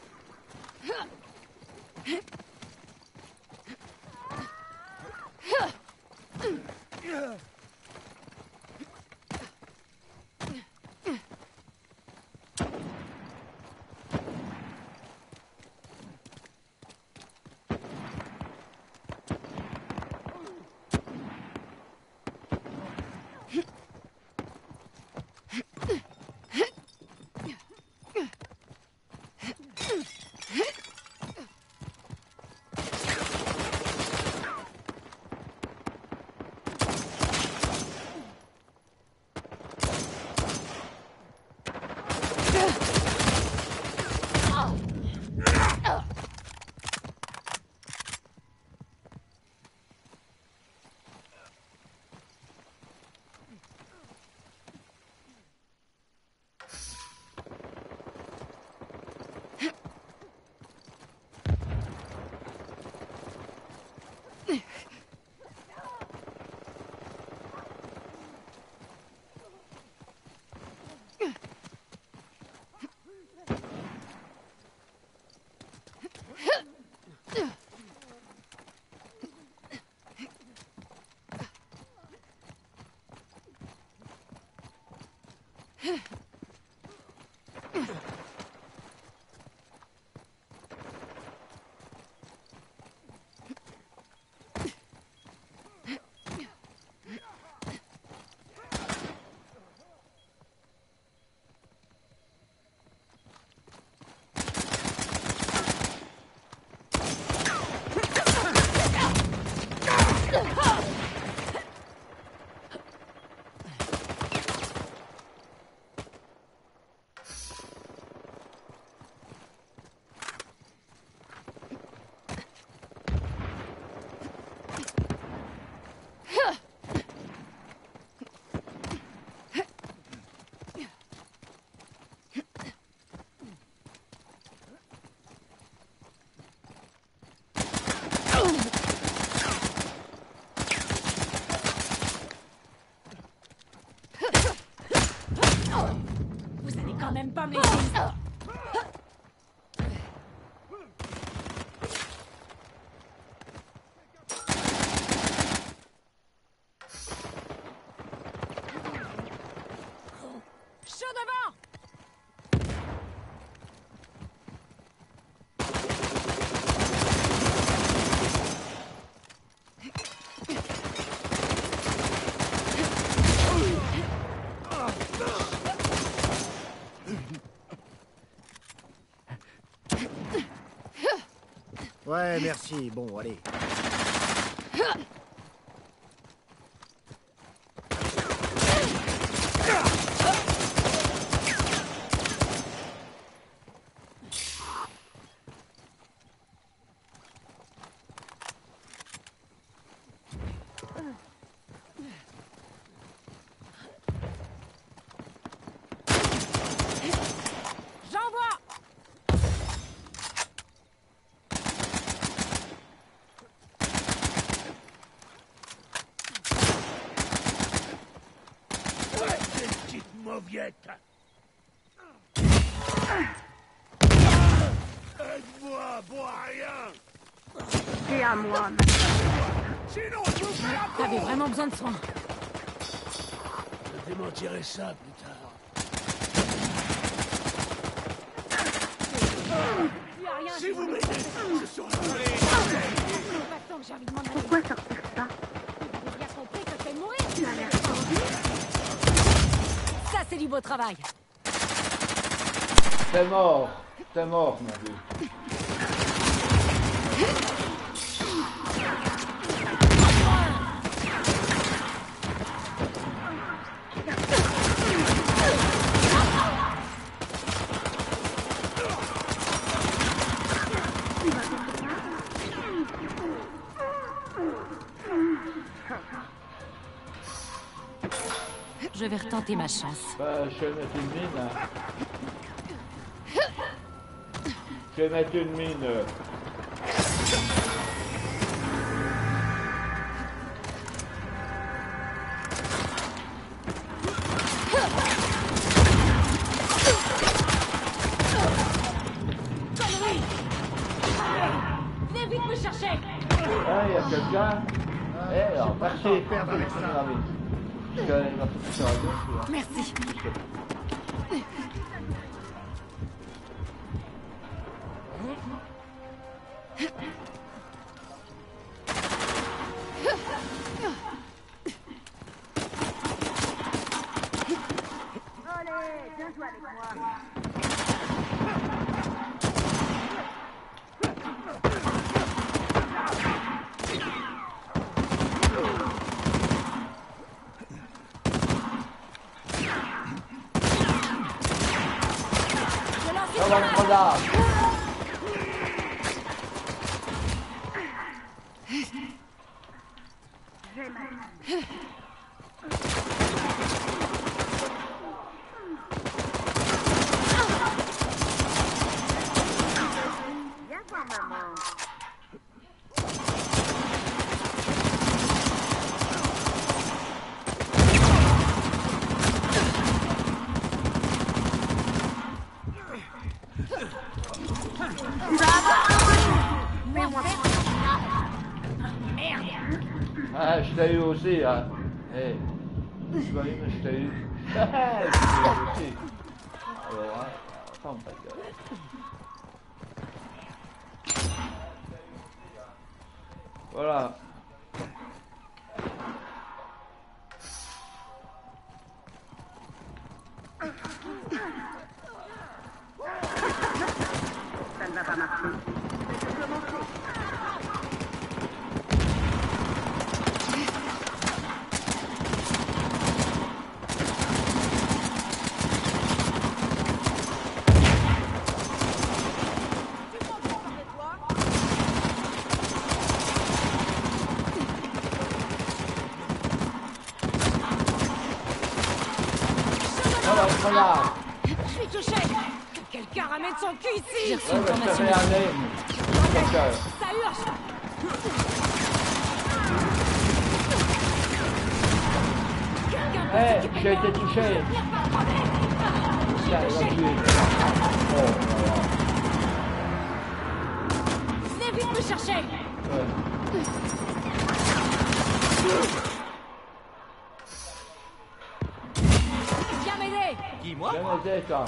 S1: Pas me laisser. Chaud devant.
S13: Ouais, merci. Bon, allez.
S3: Aide-moi, bois rien.
S4: C'est à moi.
S3: Sinon, je vous fais la
S1: T'avais vraiment besoin de soins.
S3: Je démentirai ça plus tard. Si vous m'aidez, je serai...
S4: Pourquoi sortir ça?
S1: Vous avez bien compris que je vais mourir. c'est du beau travail.
S11: T'es mort. T'es mort, mon vieux.
S1: Je vais retenter ma chance.
S11: Bah, je vais mettre une mine. Hein. Je vais mettre une mine.
S2: Venez vite me chercher.
S11: Ah, il y a quelqu'un. Eh, alors, merci.
S1: Merci.
S4: Allez, viens jouer avec moi.
S11: On va prendre là.
S4: J'ai mal. Viens voir maman.
S11: Ah, je t'ai eu aussi, hein. Hé. Tu vas mais je t'ai eu. Je t'ai eu aussi. Alors, hein, ferme ta gueule. Voilà.
S4: Ça ne va pas marcher. Je peux commencer.
S11: Voilà.
S2: Je suis touché. Quelqu'un ramène son cul ici.
S1: J'ai reçu
S11: Ouais,
S1: une
S11: bah, je te
S1: formation.
S11: fais un name. Quelqu'un.
S2: Ça urge.
S11: Hé, j'ai été touché. Tiens, il va tuer. Oh, voilà.
S2: Venez vite me chercher.
S11: Ouais.
S2: Viens m'aider.
S9: Qui, moi?
S11: Viens m'aider, toi.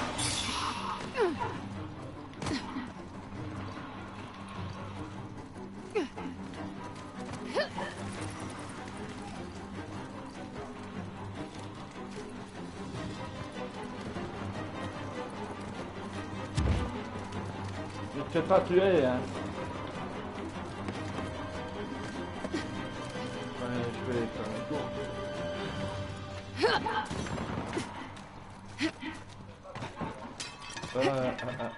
S11: Je ne te fais pas tuer, hein. Ouais, je vais faire un tour. Voilà, ah, ah.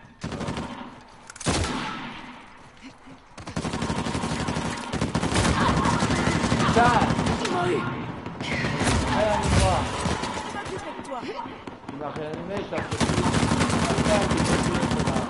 S11: Putain! Réanime-moi! Tu m'as réanimé, ça fait plus. Putain, tu fais plus, connard.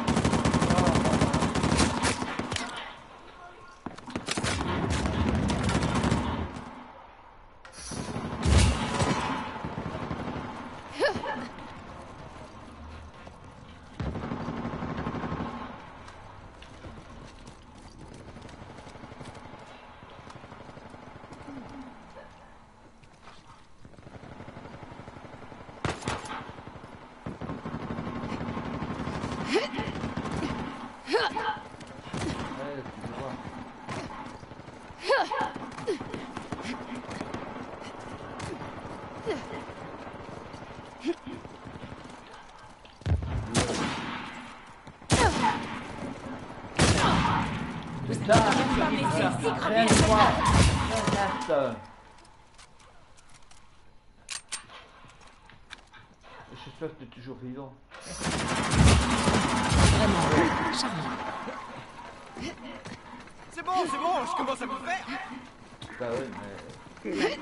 S11: Putain, rien de moi. Reste. J'espère que tu es toujours vivant.
S1: Vraiment, Charlie.
S10: C'est bon, c'est bon, je commence à vous faire.
S11: Bah oui, mais...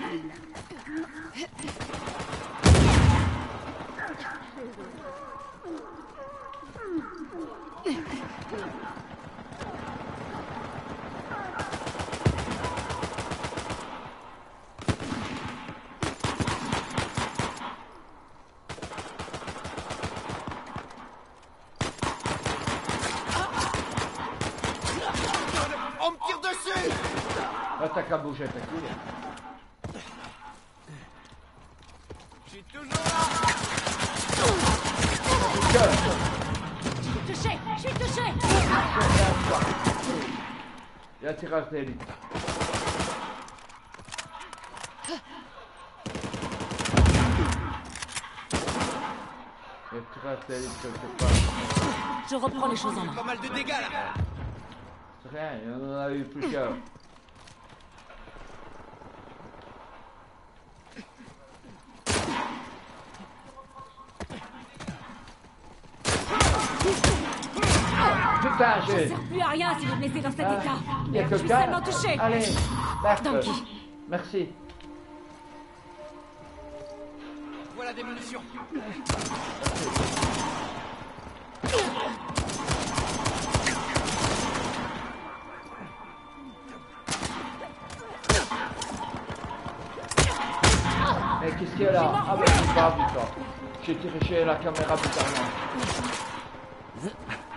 S10: On me tire dessus.
S11: Là, t'as qu'à bouger, t'as qu'à...
S10: Je suis toujours là.
S1: Je suis touché, je suis touché.
S11: Il y a un tirage d'élite. Il y a un tirage d'élite quelque part.
S1: Je reprends les choses en main.
S10: Pas mal de dégâts là.
S11: C'est rien, il y en a eu plusieurs. Putain,
S1: Je
S11: j'ai...
S1: ne sers plus à rien si vous me laissez dans cet
S11: Ah,
S1: état.
S11: il y a
S1: Merde, je suis
S11: quelqu'un.
S1: seulement touché.
S11: Allez, Berthe.
S1: Donkey.
S11: Merci.
S10: Voilà des munitions.
S11: Mais qu'est-ce qu'il y a là? Ah ben c'est pas du tout. J'ai tiré chez la caméra bizarrement. Euh.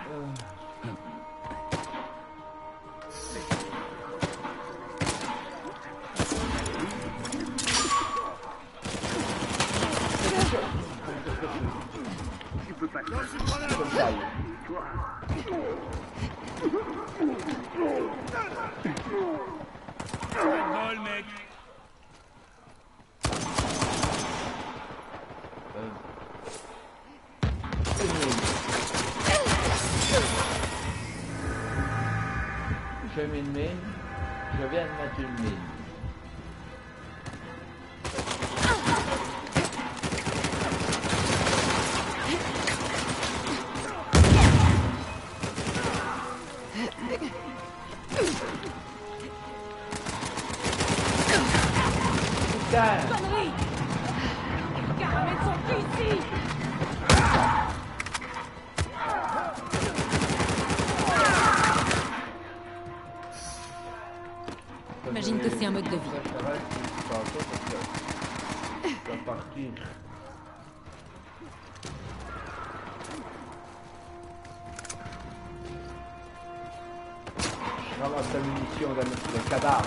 S4: Tu peux pas te
S11: Comme ça, il-
S3: Vol, mec.
S11: J'ai mis une mine. Je viens de mettre une mine. Putain!
S1: Connerie! Quelqu'un ramène son cul ici! Imagine que c'est un mode de vie.
S11: Ça reste, c'est pas un peu parce que je dois partir. Je ramasse la munition dans le cadavre.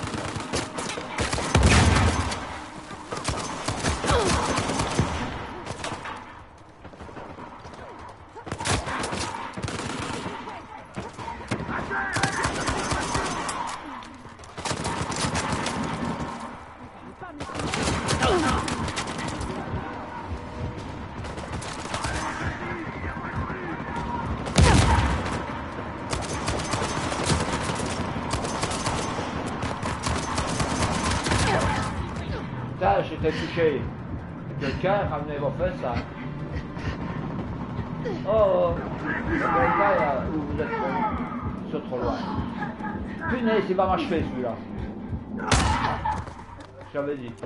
S11: Putain, j'étais touché. Quelqu'un ramenait vos fesses, ça. Oh, le gars là où vous êtes trop, sont trop loin. Punaise, il va m'achever celui-là. J'avais dit.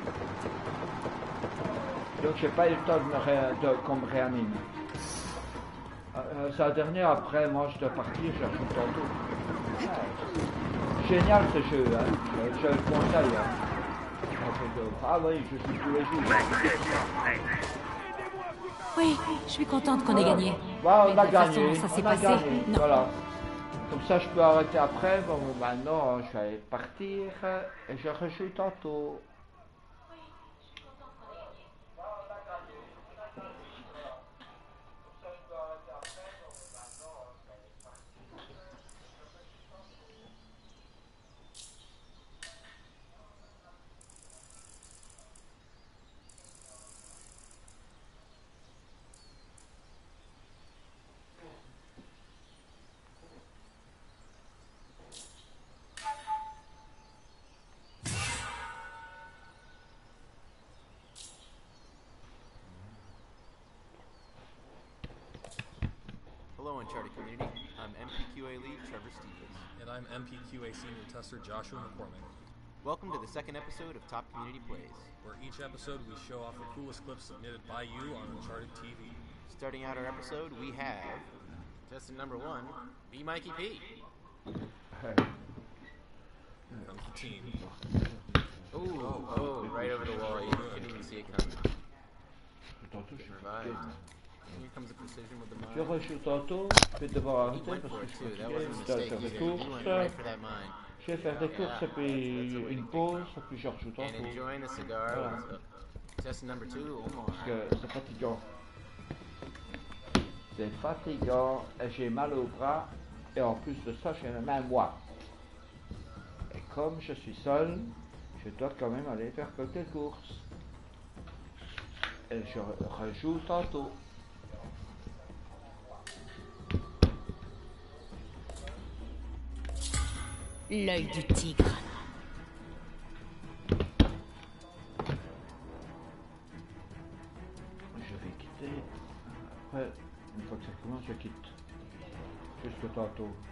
S11: Donc j'ai pas eu le temps de me ré... de... qu'on me réanime. Euh, c'est la dernière, après moi je dois partir, je rejoue tantôt. Ouais. Génial ce jeu, hein. Je le conseille. Hein. Ah oui, je suis tous les jours.
S1: Oui, je suis contente qu'on ait gagné.
S11: Bah, on
S1: Mais de
S11: a
S1: la façon
S11: gagné.
S1: dont ça s'est
S11: on a
S1: passé,
S11: gagné.
S1: non.
S11: Voilà. Comme ça, je peux arrêter après. Bon, maintenant, je vais partir et je rejoue tantôt.
S8: Uncharted community. I'm M P Q A lead Trevor Stevens.
S9: And I'm M P Q A senior tester Joshua McCormick.
S8: Welcome to the second episode of Top Community Plays,
S9: where each episode we show off the coolest clips submitted by you on Uncharted T V.
S8: Starting out our episode, we have contestant number one, B Mikey P.
S9: Here comes the team.
S8: Ooh, oh, right over the wall. You couldn't even see it coming. Revived. Here comes the precision with the mine.
S11: Je rejoue tantôt, je vais devoir arrêter parce que je suis fatigué, je dois faire des courses. Je vais faire des courses et puis une pause, et puis je rejoue tantôt. Voilà. Parce que c'est fatigant. C'est fatigant, et j'ai mal au bras, et en plus de ça, j'ai la main moite. Et comme je suis seul, je dois quand même aller faire quelques courses. Et je rejoue tantôt.
S1: L'œil du tigre.
S11: Je vais quitter. Après, une fois que ça commence, je quitte. Jusque tantôt.